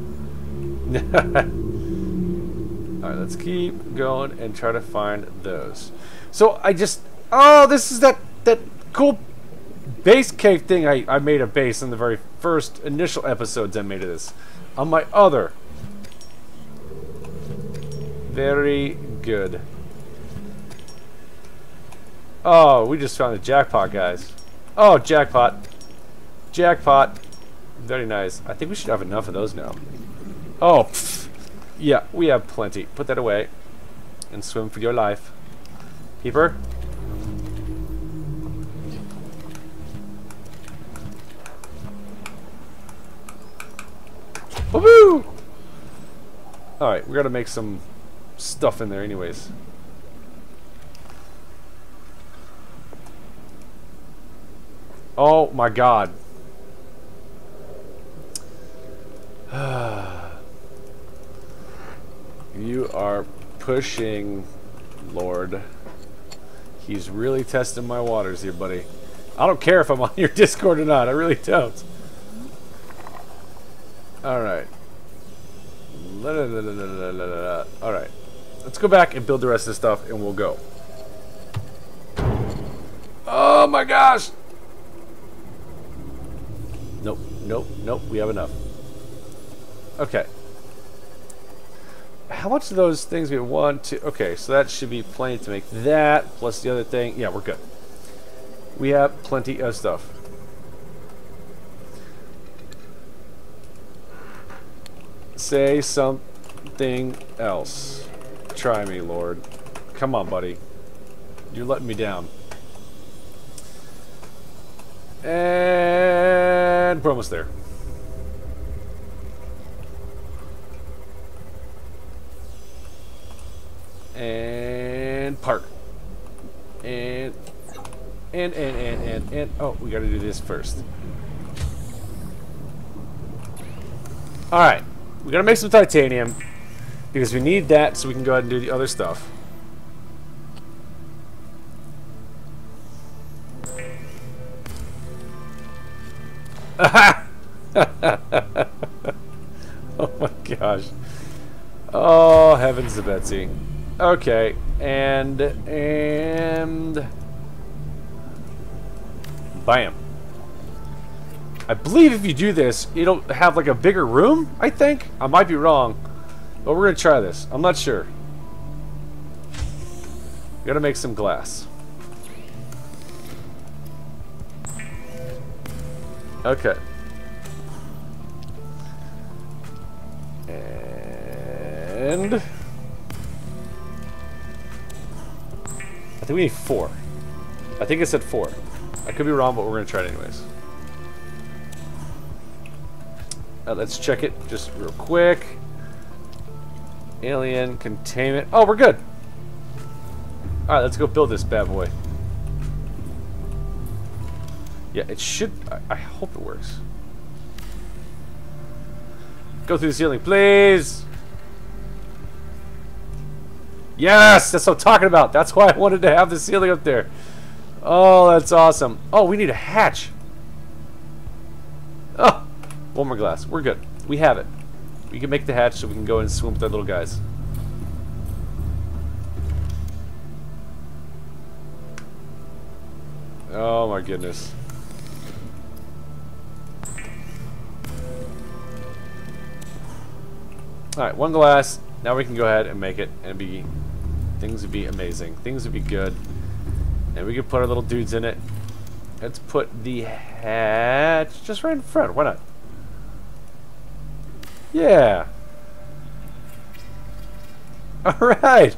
Alright, let's keep going and try to find those. So I just... Oh, this is that cool base cave thing. I made a base in the very first initial episodes I made of this. On my other. Very good. Oh, we just found a jackpot, guys. Oh, jackpot. Jackpot. Very nice. I think we should have enough of those now. Oh, pfft. Yeah, we have plenty. Put that away. And swim for your life. Peeper. Woohoo! Alright, we gotta make some stuff in there anyways. Oh my god. You are pushing, Lord. He's really testing my waters here, buddy. I don't care if I'm on your Discord or not. I really don't. Alright. Alright. Let's go back and build the rest of the stuff and we'll go. Oh my gosh! Nope, nope, nope. We have enough. Okay. How much of those things we want to... Okay, so that should be plenty to make that, plus the other thing. Yeah, we're good. We have plenty of stuff. Say something else. Try me, Lord. Come on, buddy. You're letting me down. And we're almost there. And park. And oh, we gotta do this first. Alright. We gotta make some titanium because we need that so we can go ahead and do the other stuff. Oh my gosh. Oh, heavens to Betsy. Okay, and bam. I believe if you do this, it'll have like a bigger room, I think. I might be wrong, but we're gonna try this. I'm not sure. Gotta make some glass. Okay. And I think we need 4. I think it said 4. I could be wrong, but we're gonna try it anyways. Let's check it just real quick. Alien containment. Oh, we're good. Alright, let's go build this bad boy. Yeah, it should... I hope it works. Go through the ceiling, please! Yes! That's what I'm talking about. That's why I wanted to have the ceiling up there. Oh, that's awesome. Oh, we need a hatch. Oh! One more glass. We're good. We have it. We can make the hatch so we can go and swim with our little guys. Oh my goodness. Alright, one glass. Now we can go ahead and make it and be... Things would be amazing. Things would be good. And we could put our little dudes in it. Let's put the hatch just right in front. Why not? Yeah. Alright.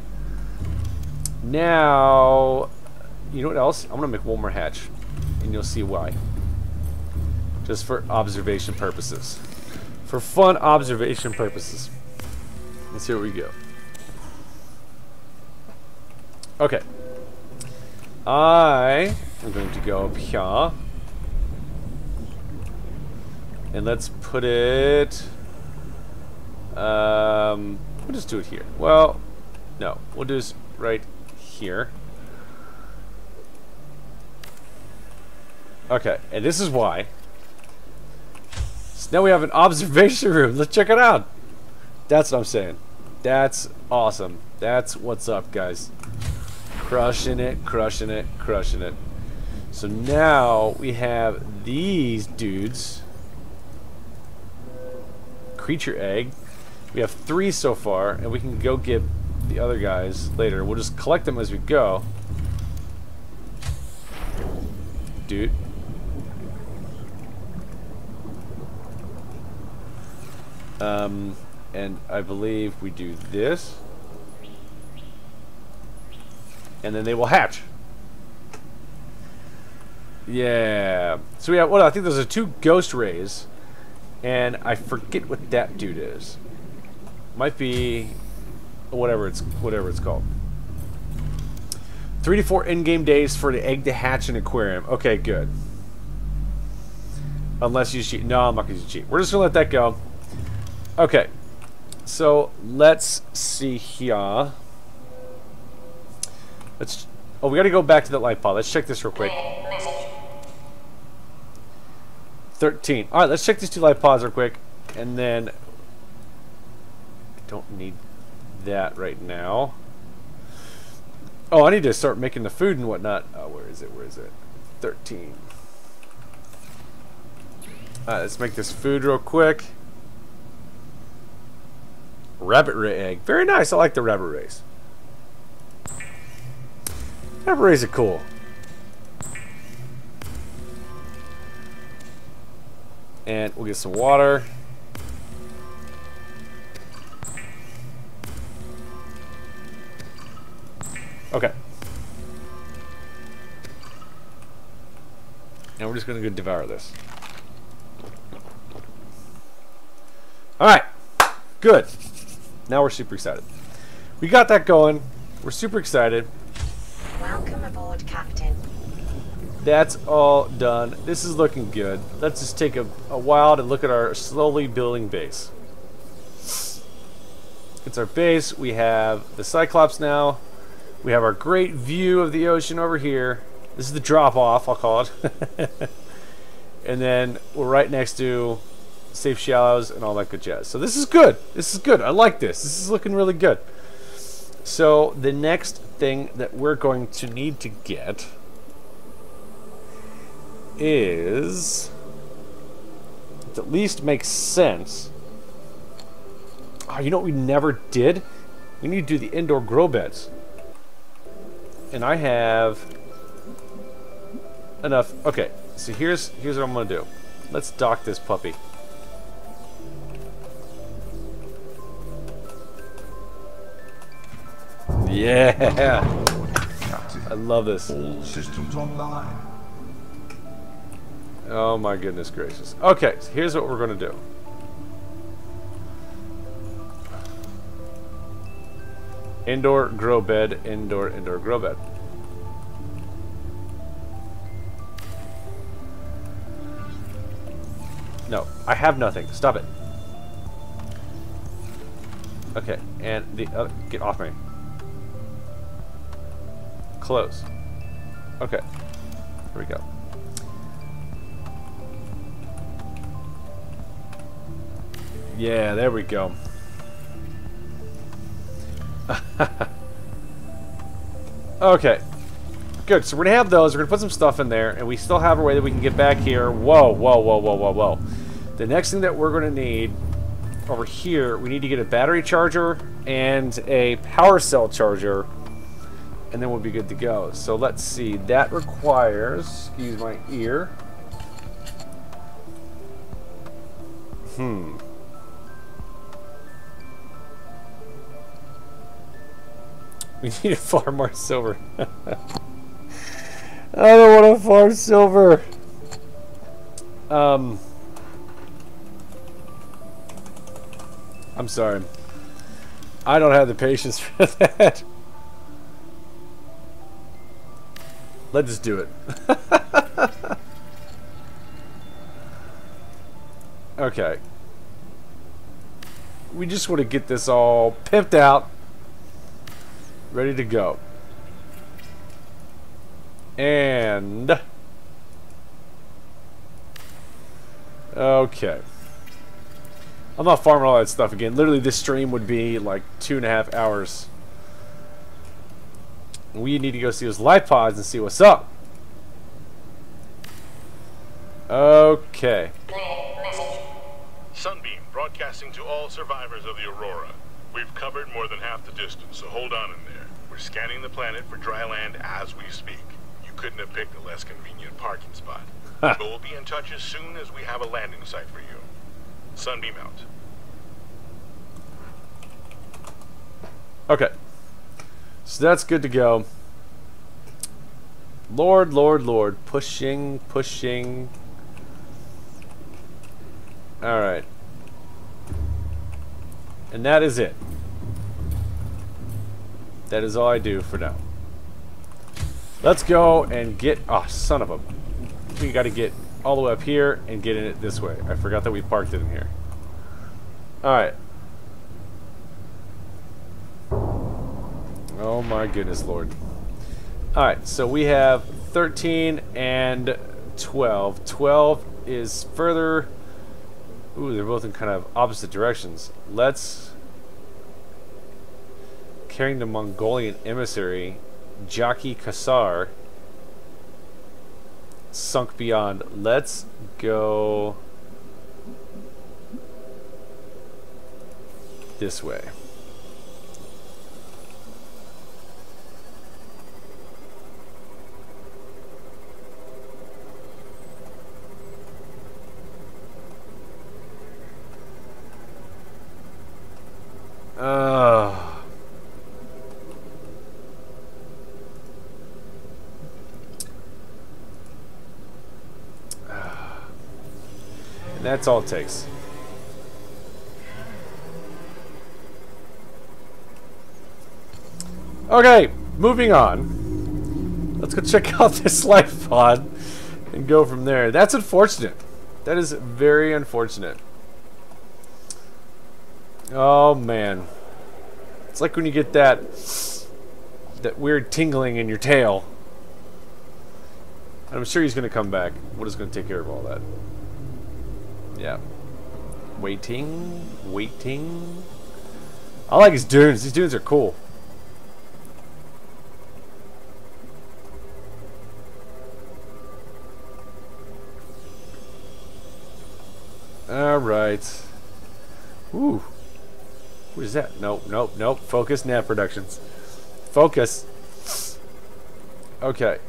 Now, you know what else? I'm going to make one more hatch. And you'll see why. Just for observation purposes. For fun observation purposes. Let's see where we go. Okay. I am going to go up here. And let's put it... we'll just do it here. Well, no. We'll do this right here. Okay, and this is why. So now we have an observation room. Let's check it out. That's what I'm saying. That's awesome. That's what's up, guys. Crushing it, crushing it, crushing it. So now we have these dudes. Creature egg. We have 3 so far, and we can go get the other guys later. We'll just collect them as we go. Dude. And I believe we do this. And then they will hatch. Yeah. So we have, well, I think those are 2 ghost rays. And I forget what that dude is. Might be whatever it's called. 3 to 4 in-game days for the egg to hatch in aquarium. Okay, good. Unless you cheat. No, I'm not going to cheat. We're just going to let that go. Okay. So let's see here. Let's. Oh, we got to go back to that light pod. Let's check this real quick. 13. All right, let's check these 2 light pods real quick, and then I don't need that right now. Oh, I need to start making the food and whatnot. Oh, where is it? Where is it? 13. All right, let's make this food real quick. Rabbit ray egg. Very nice. I like the rabbit rays. Rabbit rays are cool. And we'll get some water. Okay. And we're just going to go devour this. Alright. Good. Now we're super excited. We got that going. We're super excited. Welcome aboard, Captain. That's all done. This is looking good. Let's just take a while to look at our slowly building base. It's our base. We have the Cyclops now. We have our great view of the ocean over here. This is the drop-off, I'll call it. And then we're right next to safe shallows and all that good jazz. So this is good. This is good. I like this. This is looking really good. So the next thing that we're going to need to get is, it at least makes sense. Oh, you know what we never did? We need to do the indoor grow beds. And I have enough. Okay, so here's what I'm gonna do. Let's dock this puppy. Yeah, I love this. All systems online. Oh my goodness gracious. Okay, so here's what we're gonna do. Indoor grow bed, indoor grow bed. No, I have nothing. Stop it. Okay, and the other, get off me. Close. Okay, here we go. Yeah, there we go. Okay, good. So we're gonna have those. We're gonna put some stuff in there, and we still have a way that we can get back here. Whoa, whoa, whoa, whoa, whoa, whoa. The next thing that we're gonna need over here, we need to get a battery charger and a power cell charger, and then we'll be good to go. So let's see. That requires, excuse my ear. We need to farm more silver. I don't want to farm silver. I'm sorry. I don't have the patience for that. Let's just do it. Okay. We just want to get this all pimped out. Ready to go. And... okay. I'm not farming all that stuff again. Literally, this stream would be like 2.5 hours. We need to go see those life pods and see what's up. Okay. Sunbeam broadcasting to all survivors of the Aurora. We've covered more than half the distance, so hold on in there. We're scanning the planet for dry land as we speak. You couldn't have picked a less convenient parking spot. But we'll be in touch as soon as we have a landing site for you. Sunbeam out. Okay. So that's good to go. Lord, Lord, Lord. Pushing, pushing. Alright. And that is it. That is all I do for now. Let's go and get... oh, son of a... we gotta get all the way up here and get in it this way. I forgot that we parked it in here. Alright. Oh my goodness, Lord. Alright, so we have 13 and 12. 12 is further... ooh, they're both in kind of opposite directions. Let's... carrying the Mongolian emissary, Jockey Kassar, sunk beyond. Let's go this way. And that's all it takes. Okay, moving on. Let's go check out this life pod and go from there. That's unfortunate. That is very unfortunate. Oh man. It's like when you get that weird tingling in your tail. And I'm sure he's going to come back. What is going to take care of all that? Yeah. Waiting. Waiting. I like his dunes. These dunes are cool. Alright. Ooh. What is that? Nope, nope, nope. Focus, Knab Productions. Focus. Okay.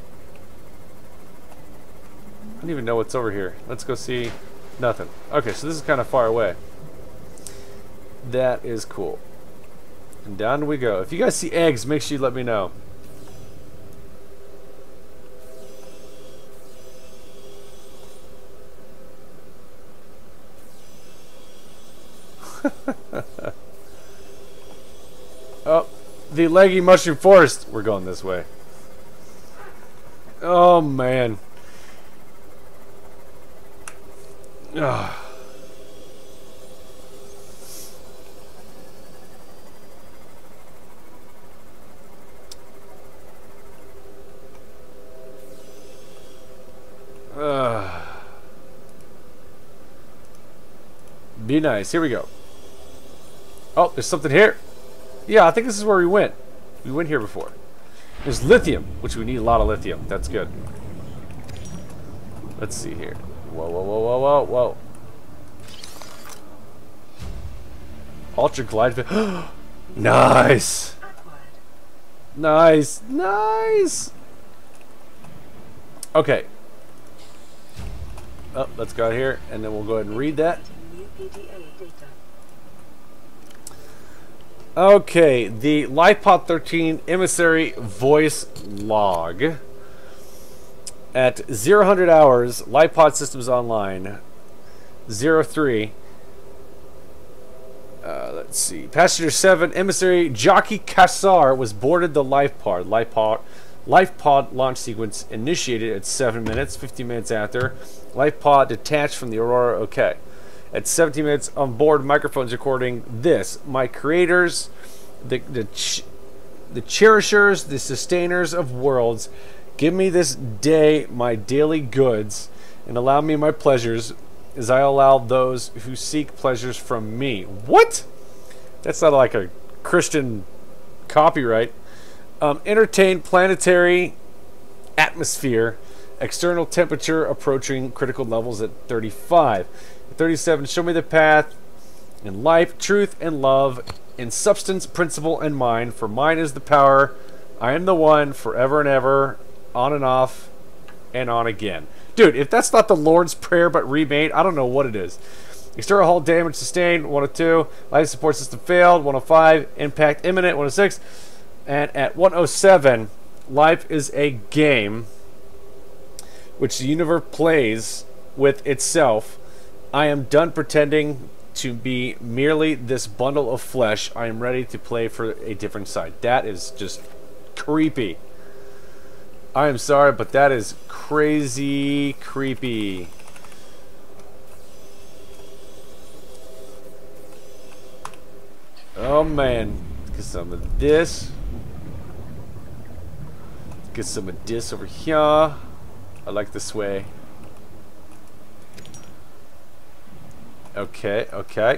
I don't even know what's over here. Let's go see. Nothing. Okay, so this is kind of far away. That is cool. And down we go. If you guys see eggs, make sure you let me know. Oh, the leggy mushroom forest. We're going this way. Oh man. Ugh. Be nice. Here we go. Oh, there's something here. Yeah, I think this is where we went. We went here before. There's lithium, which we need a lot of lithium. That's good. Let's see here. Whoa, whoa, whoa, whoa, whoa, whoa. Ultra glide. Nice. Nice. Nice. Okay. Oh, let's go out here, and then we'll go ahead and read that. Okay, the LifePod 13 emissary voice log. At 0-100 hours, LifePod systems online. 03. Let's see. Passenger 7, emissary Jockey Kassar was boarded the LifePod. LifePod launch sequence initiated at 7 minutes, 15 minutes after. LifePod detached from the Aurora. Okay. At 17 minutes on board, microphones recording this. My creators, the cherishers, the sustainers of worlds, give me this day my daily goods, and allow me my pleasures, as I allow those who seek pleasures from me. What? That's not like a Christian copyright. Entertain planetary atmosphere, external temperature approaching critical levels at 35. 37, show me the path in life, truth, and love, in substance, principle, and mind. For mine is the power. I am the one, forever and ever, on and off, and on again. Dude, if that's not the Lord's Prayer but remade, I don't know what it is. External hull damage sustained, 102. Life support system failed, 105. Impact imminent, 106. And at 107, life is a game which the universe plays with itself. I am done pretending to be merely this bundle of flesh. I am ready to play for a different side. That is just creepy. I am sorry, but that is crazy creepy. Oh man, let's get some of this. Get some of this over here. I like this way. Okay, okay.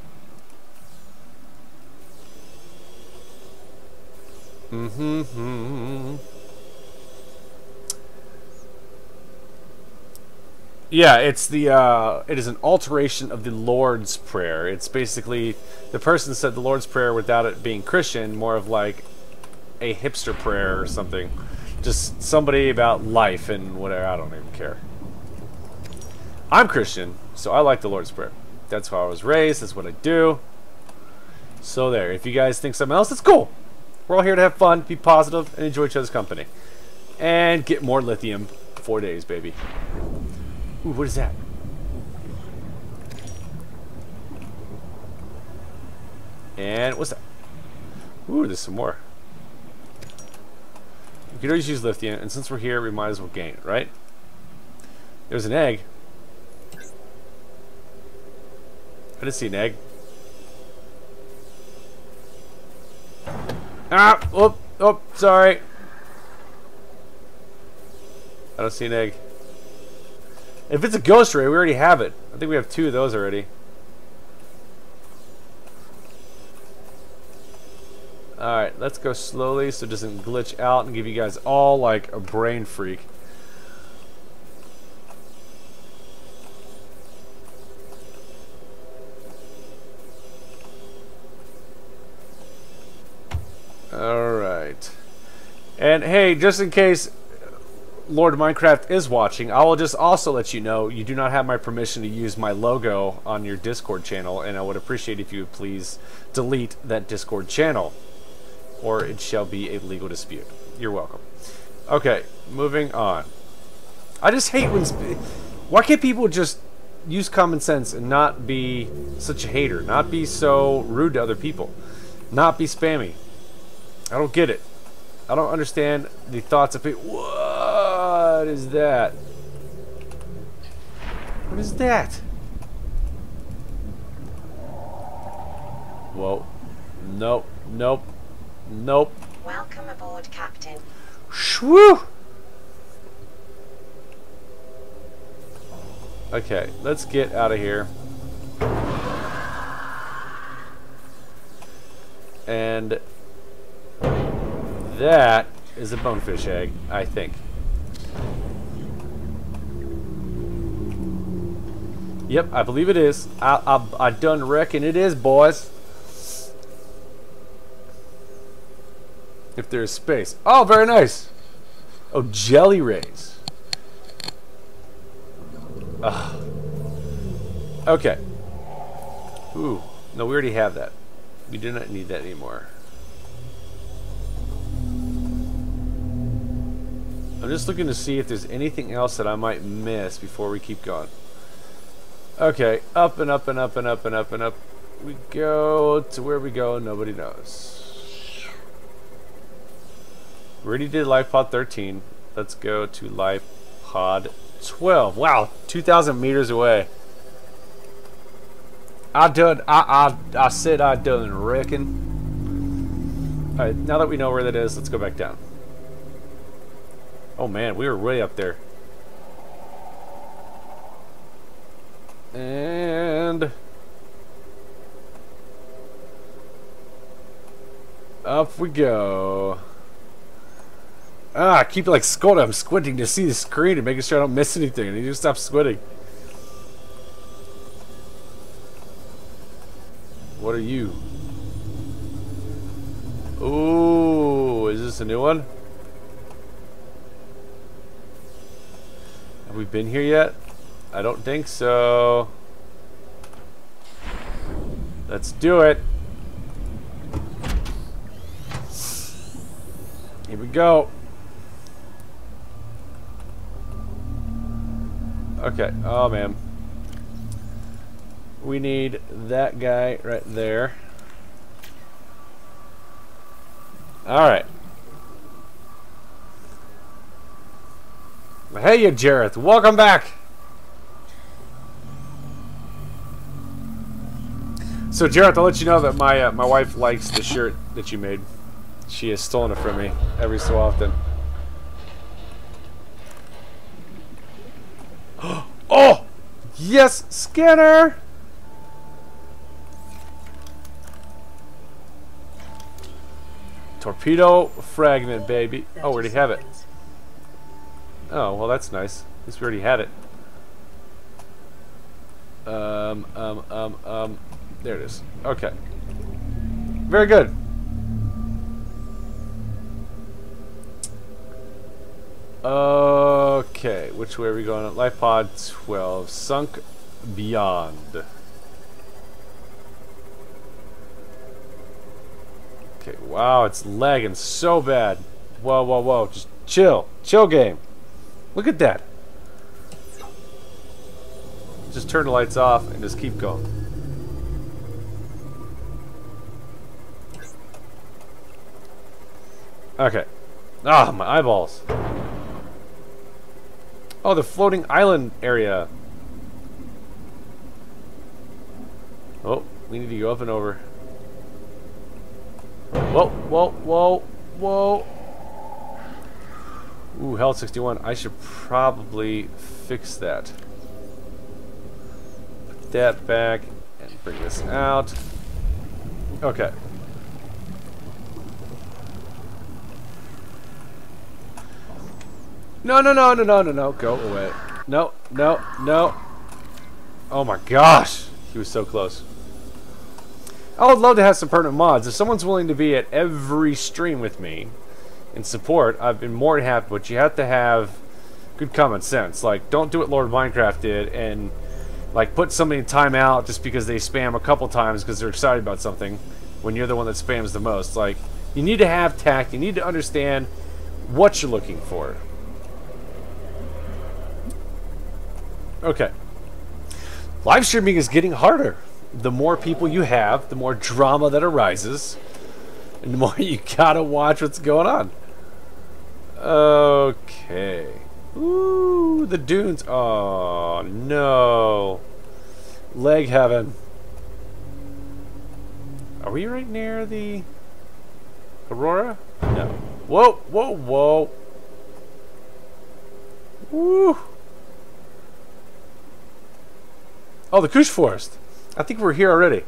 Yeah, it's the it is an alteration of the Lord's Prayer. It's basically the person said the Lord's Prayer without it being Christian, more of like a hipster prayer or something. Just somebody about life and whatever. I don't even care. I'm Christian, so I like the Lord's Prayer. That's how I was raised. That's what I do. So there. If you guys think something else, it's cool. We're all here to have fun, be positive, and enjoy each other's company. And get more lithium. 4 days, baby. Ooh, what is that? And what's that? Ooh, there's some more. We could always use lithium, and since we're here, we might as well gain it, right? There's an egg. I didn't see an egg. Ah! Oh, oh, sorry. I don't see an egg. If it's a ghost ray, we already have it. I think we have 2 of those already. Alright, let's go slowly so it doesn't glitch out and give you guys all like a brain freak. Alright. And hey, just in case Lord Minecraft is watching, I will just also let you know you do not have my permission to use my logo on your Discord channel, and I would appreciate if you would please delete that Discord channel, or it shall be a legal dispute. You're welcome. Okay, moving on. I just hate when... Why can't people just use common sense and not be such a hater? Not be so rude to other people? Not be spammy? I don't get it. I don't understand the thoughts of people. What is that? What is that? Whoa. Nope. Nope. Nope. Welcome aboard, Captain. Shwoo! Okay, let's get out of here. And that is a bonefish egg, I think. Yep, I believe it is. I done reckon it is, boys. If there's space. Oh, very nice. Oh, jelly rays. Ugh. Okay. Ooh. No, we already have that. We do not need that anymore. I'm just looking to see if there's anything else that I might miss before we keep going. Okay, up and up and up and up and up and up we go. To where we go, nobody knows. We already did life pod 13. Let's go to life pod 12. Wow, 2,000 meters away. I said I done reckon. Alright, now that we know where that is, let's go back down. Oh man, we were way up there. And up we go. I keep like squinting. I'm squinting to see the screen and making sure I don't miss anything. I need to stop squinting. What are you? Ooh, is this a new one? Have we been here yet? I don't think so. Let's do it. Here we go. Okay. Oh man. We need that guy right there. Alright. Hey you, Jareth. Welcome back. So Jareth, I'll let you know that my wife likes the shirt that you made. She has stolen it from me every so often. Oh! Yes, scanner! Torpedo fragment, baby. Oh, we already have it. Oh, well, that's nice. At least we already had it. There it is. Okay. Very good. Okay, which way are we going? Life pod 12. Sunk beyond. Okay, wow, it's lagging so bad. Whoa, whoa, whoa. Just chill. Chill game. Look at that. Just turn the lights off and just keep going. Okay. Ah, my eyeballs. Oh, the floating island area. Oh, we need to go up and over. Whoa, whoa, whoa, whoa. Ooh, Hell 61. I should probably fix that. Put that back and bring this out. Okay. No, no, no, no, no, no, no. Go away. No, no, no. Oh my gosh. He was so close. I would love to have some permanent mods. If someone's willing to be at every stream with me in support, I've been more than happy, but you have to have good common sense. Like, don't do what Lord Minecraft did and like put somebody in timeout just because they spam a couple times because they're excited about something when you're the one that spams the most. Like, you need to have tact. You need to understand what you're looking for. Okay. Live streaming is getting harder. The more people you have, the more drama that arises, and the more you gotta watch what's going on. Okay. Ooh, the dunes. Oh, no. Leg heaven. Are we right near the Aurora? No. Whoa, whoa, whoa. Woo. Oh, the Kush Forest. I think we're here already.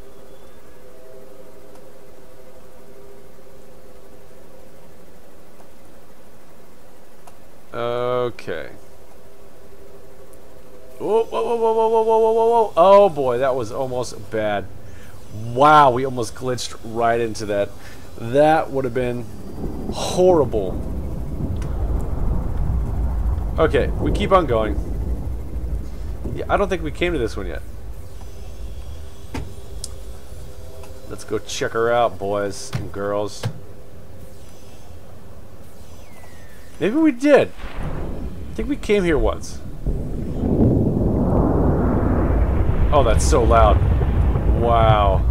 Okay. Whoa, whoa, whoa, whoa, whoa, whoa, whoa, whoa, whoa. Oh boy, that was almost bad. Wow, we almost glitched right into that. That would have been horrible. Okay, we keep on going. Yeah, I don't think we came to this one yet. Let's go check her out, boys and girls. Maybe we did. I think we came here once. Oh, that's so loud. Wow.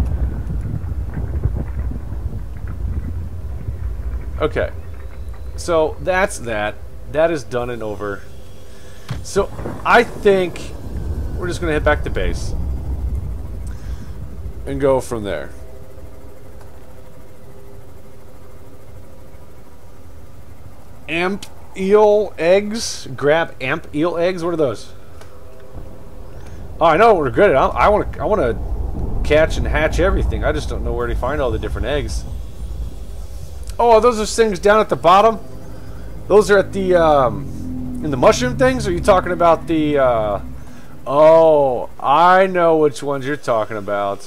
Okay. So, that's that. That is done and over. So, I think we're just going to head back to base. And go from there. Amp eel eggs? Grab amp eel eggs? What are those? Oh, I know what we're good at. I want to catch and hatch everything. I just don't know where to find all the different eggs. Oh, are those things down at the bottom? Those are at the in the mushroom things? Or are you talking about the oh, I know which ones you're talking about.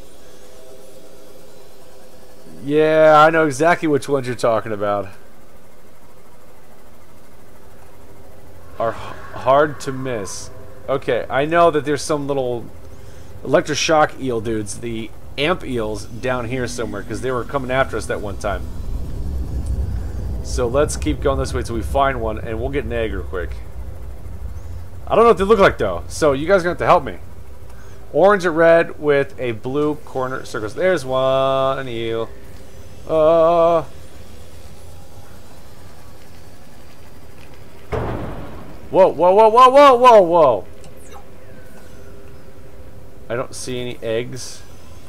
Yeah, I know exactly which ones you're talking about. Are hard to miss. Okay, I know that there's some little electroshock eel dudes, the amp eels, down here somewhere, because they were coming after us that one time. So let's keep going this way till we find one, and we'll get an egg real quick. I don't know what they look like, though, so you guys are going to have to help me. Orange or red with a blue corner circles. There's one eel. Whoa, whoa, whoa, whoa, whoa, whoa, whoa. I don't see any eggs.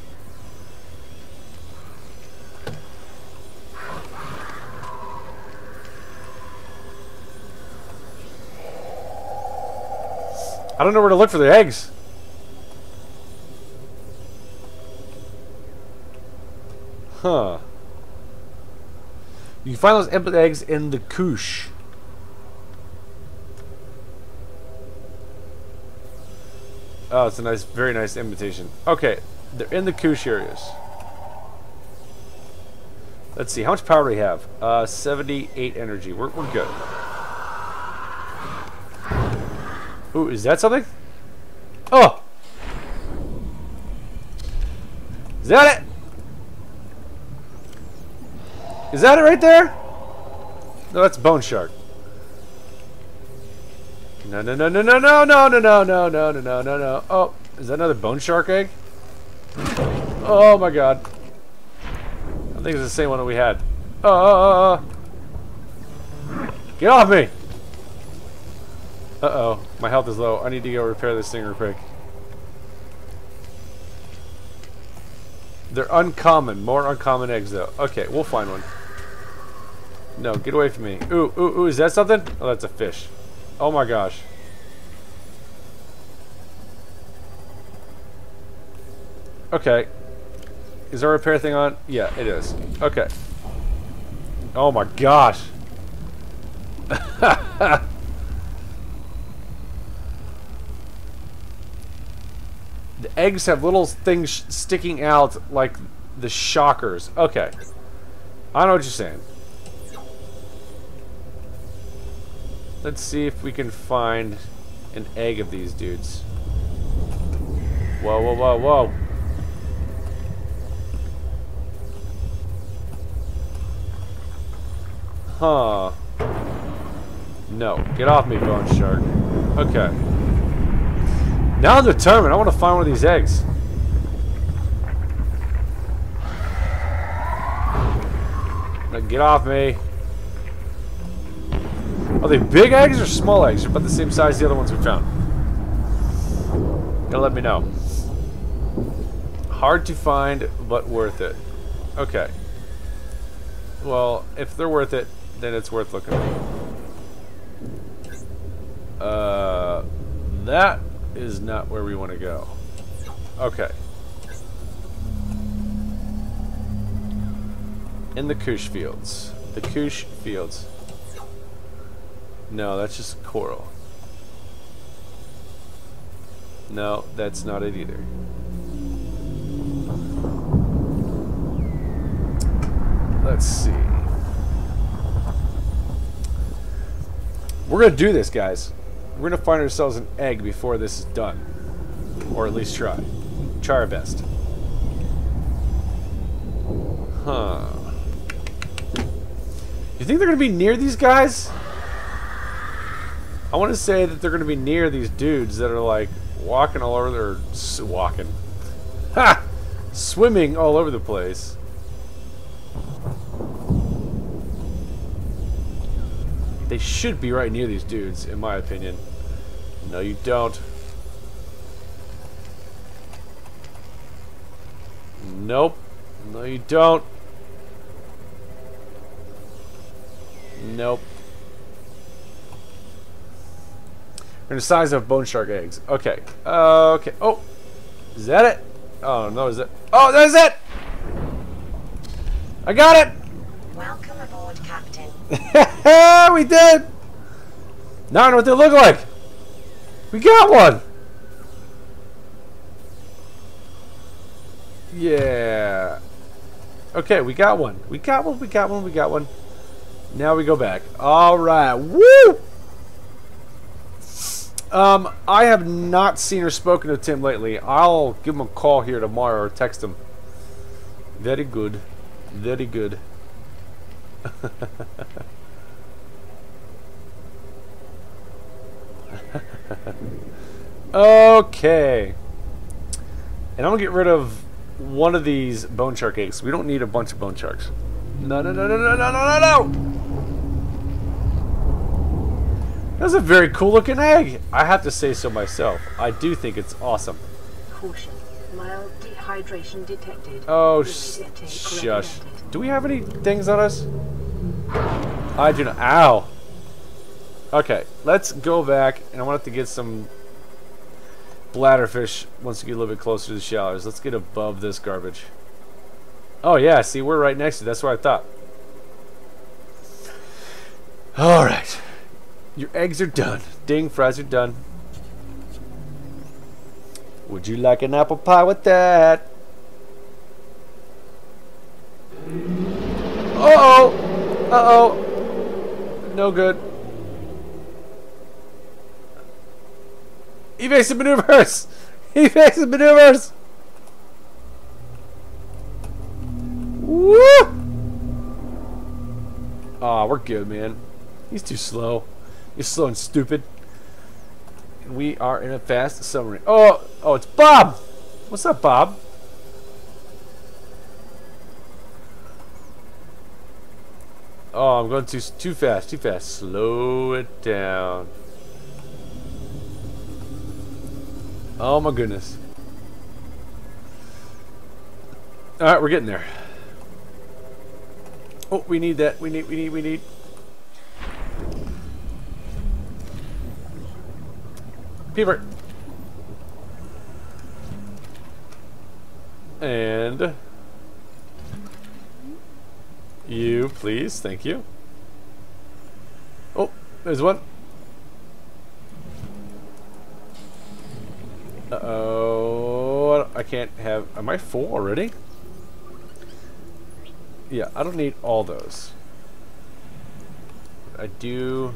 I don't know where to look for the eggs. Huh. You can find those empty eggs in the couche. Oh, it's a nice, very nice invitation. Okay, they're in the couche areas. Let's see, how much power do we have? 78 energy. We're good. Ooh, is that something? Oh! Is that it? Is that it right there? No, that's bone shark. No, no, no, no, no, no, no, no, no, no, no, no, no, no, no. Oh, is that another bone shark egg? Oh my god. I think it's the same one that we had. Get off me! Uh-oh, my health is low. I need to go repair this thing real quick. They're uncommon. More uncommon eggs, though. Okay, we'll find one. No, get away from me. Ooh, ooh, ooh, is that something? Oh, that's a fish. Oh my gosh. Okay. Is our repair thing on? Yeah, it is. Okay. Oh my gosh. The eggs have little things sticking out like the shockers. Okay. I know what you're saying. Let's see if we can find an egg of these dudes. Whoa, whoa, whoa, whoa. Huh. No. Get off me, bone shark. Okay. Now I'm determined. I want to find one of these eggs. Now get off me. Are they big eggs or small eggs? They're about the same size as the other ones we found. Gotta let me know. Hard to find, but worth it. Okay. Well, if they're worth it, then it's worth looking at. That is not where we want to go. Okay. In the couche fields. The couche fields. No, that's just coral. No, that's not it either. Let's see. We're gonna do this, guys. We're gonna find ourselves an egg before this is done. Or at least try. Try our best. Huh. You think they're gonna be near these guys? I want to say that they're gonna be near these dudes that are like walking all over their walking. Ha! Swimming all over the place. They should be right near these dudes, in my opinion. No, you don't. Nope. No, you don't. Nope. They're the size of bone shark eggs. Okay. Okay. Oh! Is that it? Oh, no, is it? Oh, that is it! I got it! Welcome aboard, Captain. We did! Now I know what they look like! We got one! Yeah. Okay, we got one. We got one, we got one, we got one. Now we go back. Alright. Woo! I have not seen or spoken to Tim lately. I'll give him a call here tomorrow or text him. Very good. Very good. Okay. And I'm gonna get rid of one of these bone shark eggs. We don't need a bunch of bone sharks. No, no, no, no, no, no, no, no, no! That's a very cool looking egg. I have to say so myself. I do think it's awesome. Caution. Mild dehydration detected. Oh, shush. Do we have any things on us? I do not. Ow. Okay, let's go back, and I want to get some bladderfish once we get a little bit closer to the shallows. Let's get above this garbage. Oh, yeah, see, we're right next to it. That's what I thought. Alright. Your eggs are done. Ding, fries are done. Would you like an apple pie with that? Uh-oh! Uh-oh! No good. Evasive maneuvers! Evasive maneuvers! Woo! Aw, we're good, man. He's too slow. He's slow and stupid. And we are in a fast submarine. Oh! Oh, it's Bob! What's up, Bob? Oh, I'm going too fast, too fast. Slow it down. Oh my goodness. Alright, we're getting there. Oh, we need that. We need. Peeper. And you, please. Thank you. Oh, there's one. Uh-oh. I can't have... Am I full already? Yeah, I don't need all those. I do...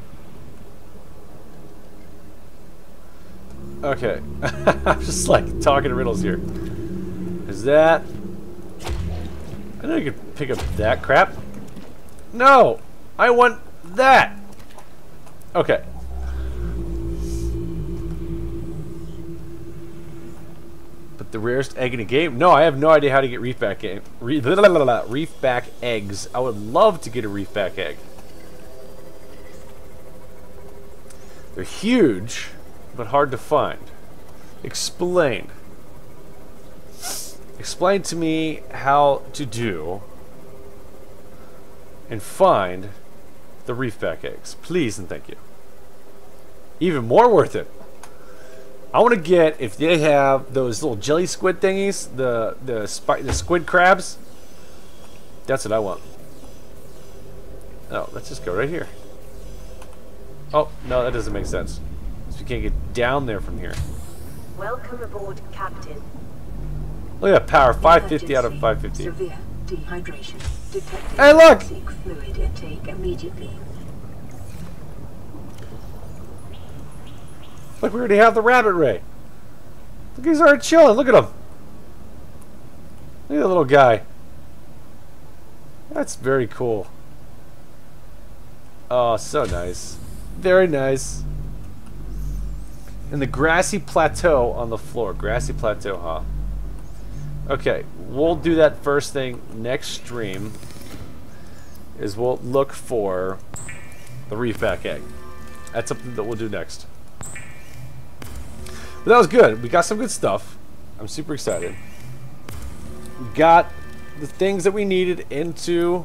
Okay. I'm just like talking riddles here. Is that... I know you could pick up that crap. No! I want that! Okay. But the rarest egg in the game? No, I have no idea how to get reefback eggs. I would love to get a reefback egg. They're huge, but hard to find. Explain. Explain to me how to do and find the reefback eggs. Please and thank you. Even more worth it. I want to get, if they have those little jelly squid thingies, the squid crabs. That's what I want. Oh, let's just go right here. Oh, no, that doesn't make sense. So we can't get down there from here. Welcome aboard, Captain. Look at that power, 550 out of 550. Severe dehydration detected. Hey, look! Seek fluid intake immediately. Look, we already have the rabbit ray. Look, he's already chilling. Look at him. Look at that little guy. That's very cool. Oh, so nice. Very nice. And the grassy plateau on the floor. Grassy plateau, huh? Okay, we'll do that first thing next stream. Is we'll look for the reefback egg. That's something that we'll do next. But that was good. We got some good stuff. I'm super excited. We got the things that we needed into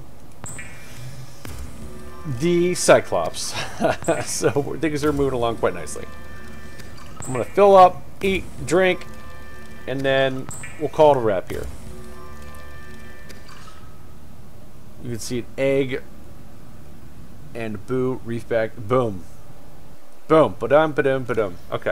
the Cyclops. So things are moving along quite nicely. I'm going to fill up, eat, drink, and then we'll call it a wrap here. You can see an egg and boo, reefback, boom. Boom, ba-dum, ba-dum, ba-dum. Okay.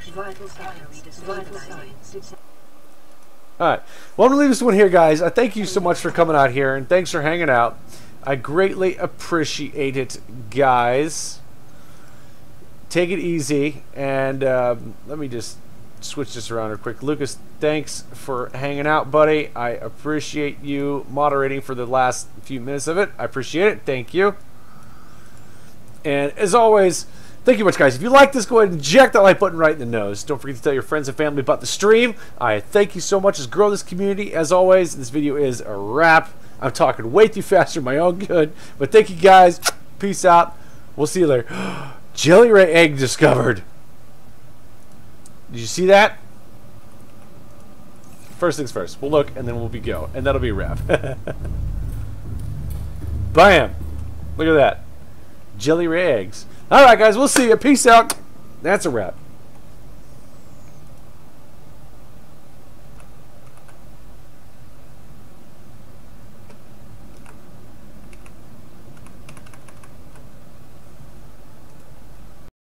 Alright. Well, I'm going to leave this one here, guys. I thank you so much for coming out here, and thanks for hanging out. I greatly appreciate it, guys. Take it easy, and let me just switch this around real quick. Lucas, thanks for hanging out, buddy. I appreciate you moderating for the last few minutes of it. I appreciate it. Thank you. And as always, thank you much, guys. If you like this, go ahead and jack that like button right in the nose. Don't forget to tell your friends and family about the stream. I thank you so much. Let's grow this community. As always, this video is a wrap. I'm talking way too fast for my own good. But thank you, guys. Peace out. We'll see you later. Jelly ray egg discovered. Did you see that? First things first. We'll look, and then we'll go. And that'll be a wrap. Bam. Look at that. Jelly ray eggs. Alright, guys. We'll see you. Peace out. That's a wrap.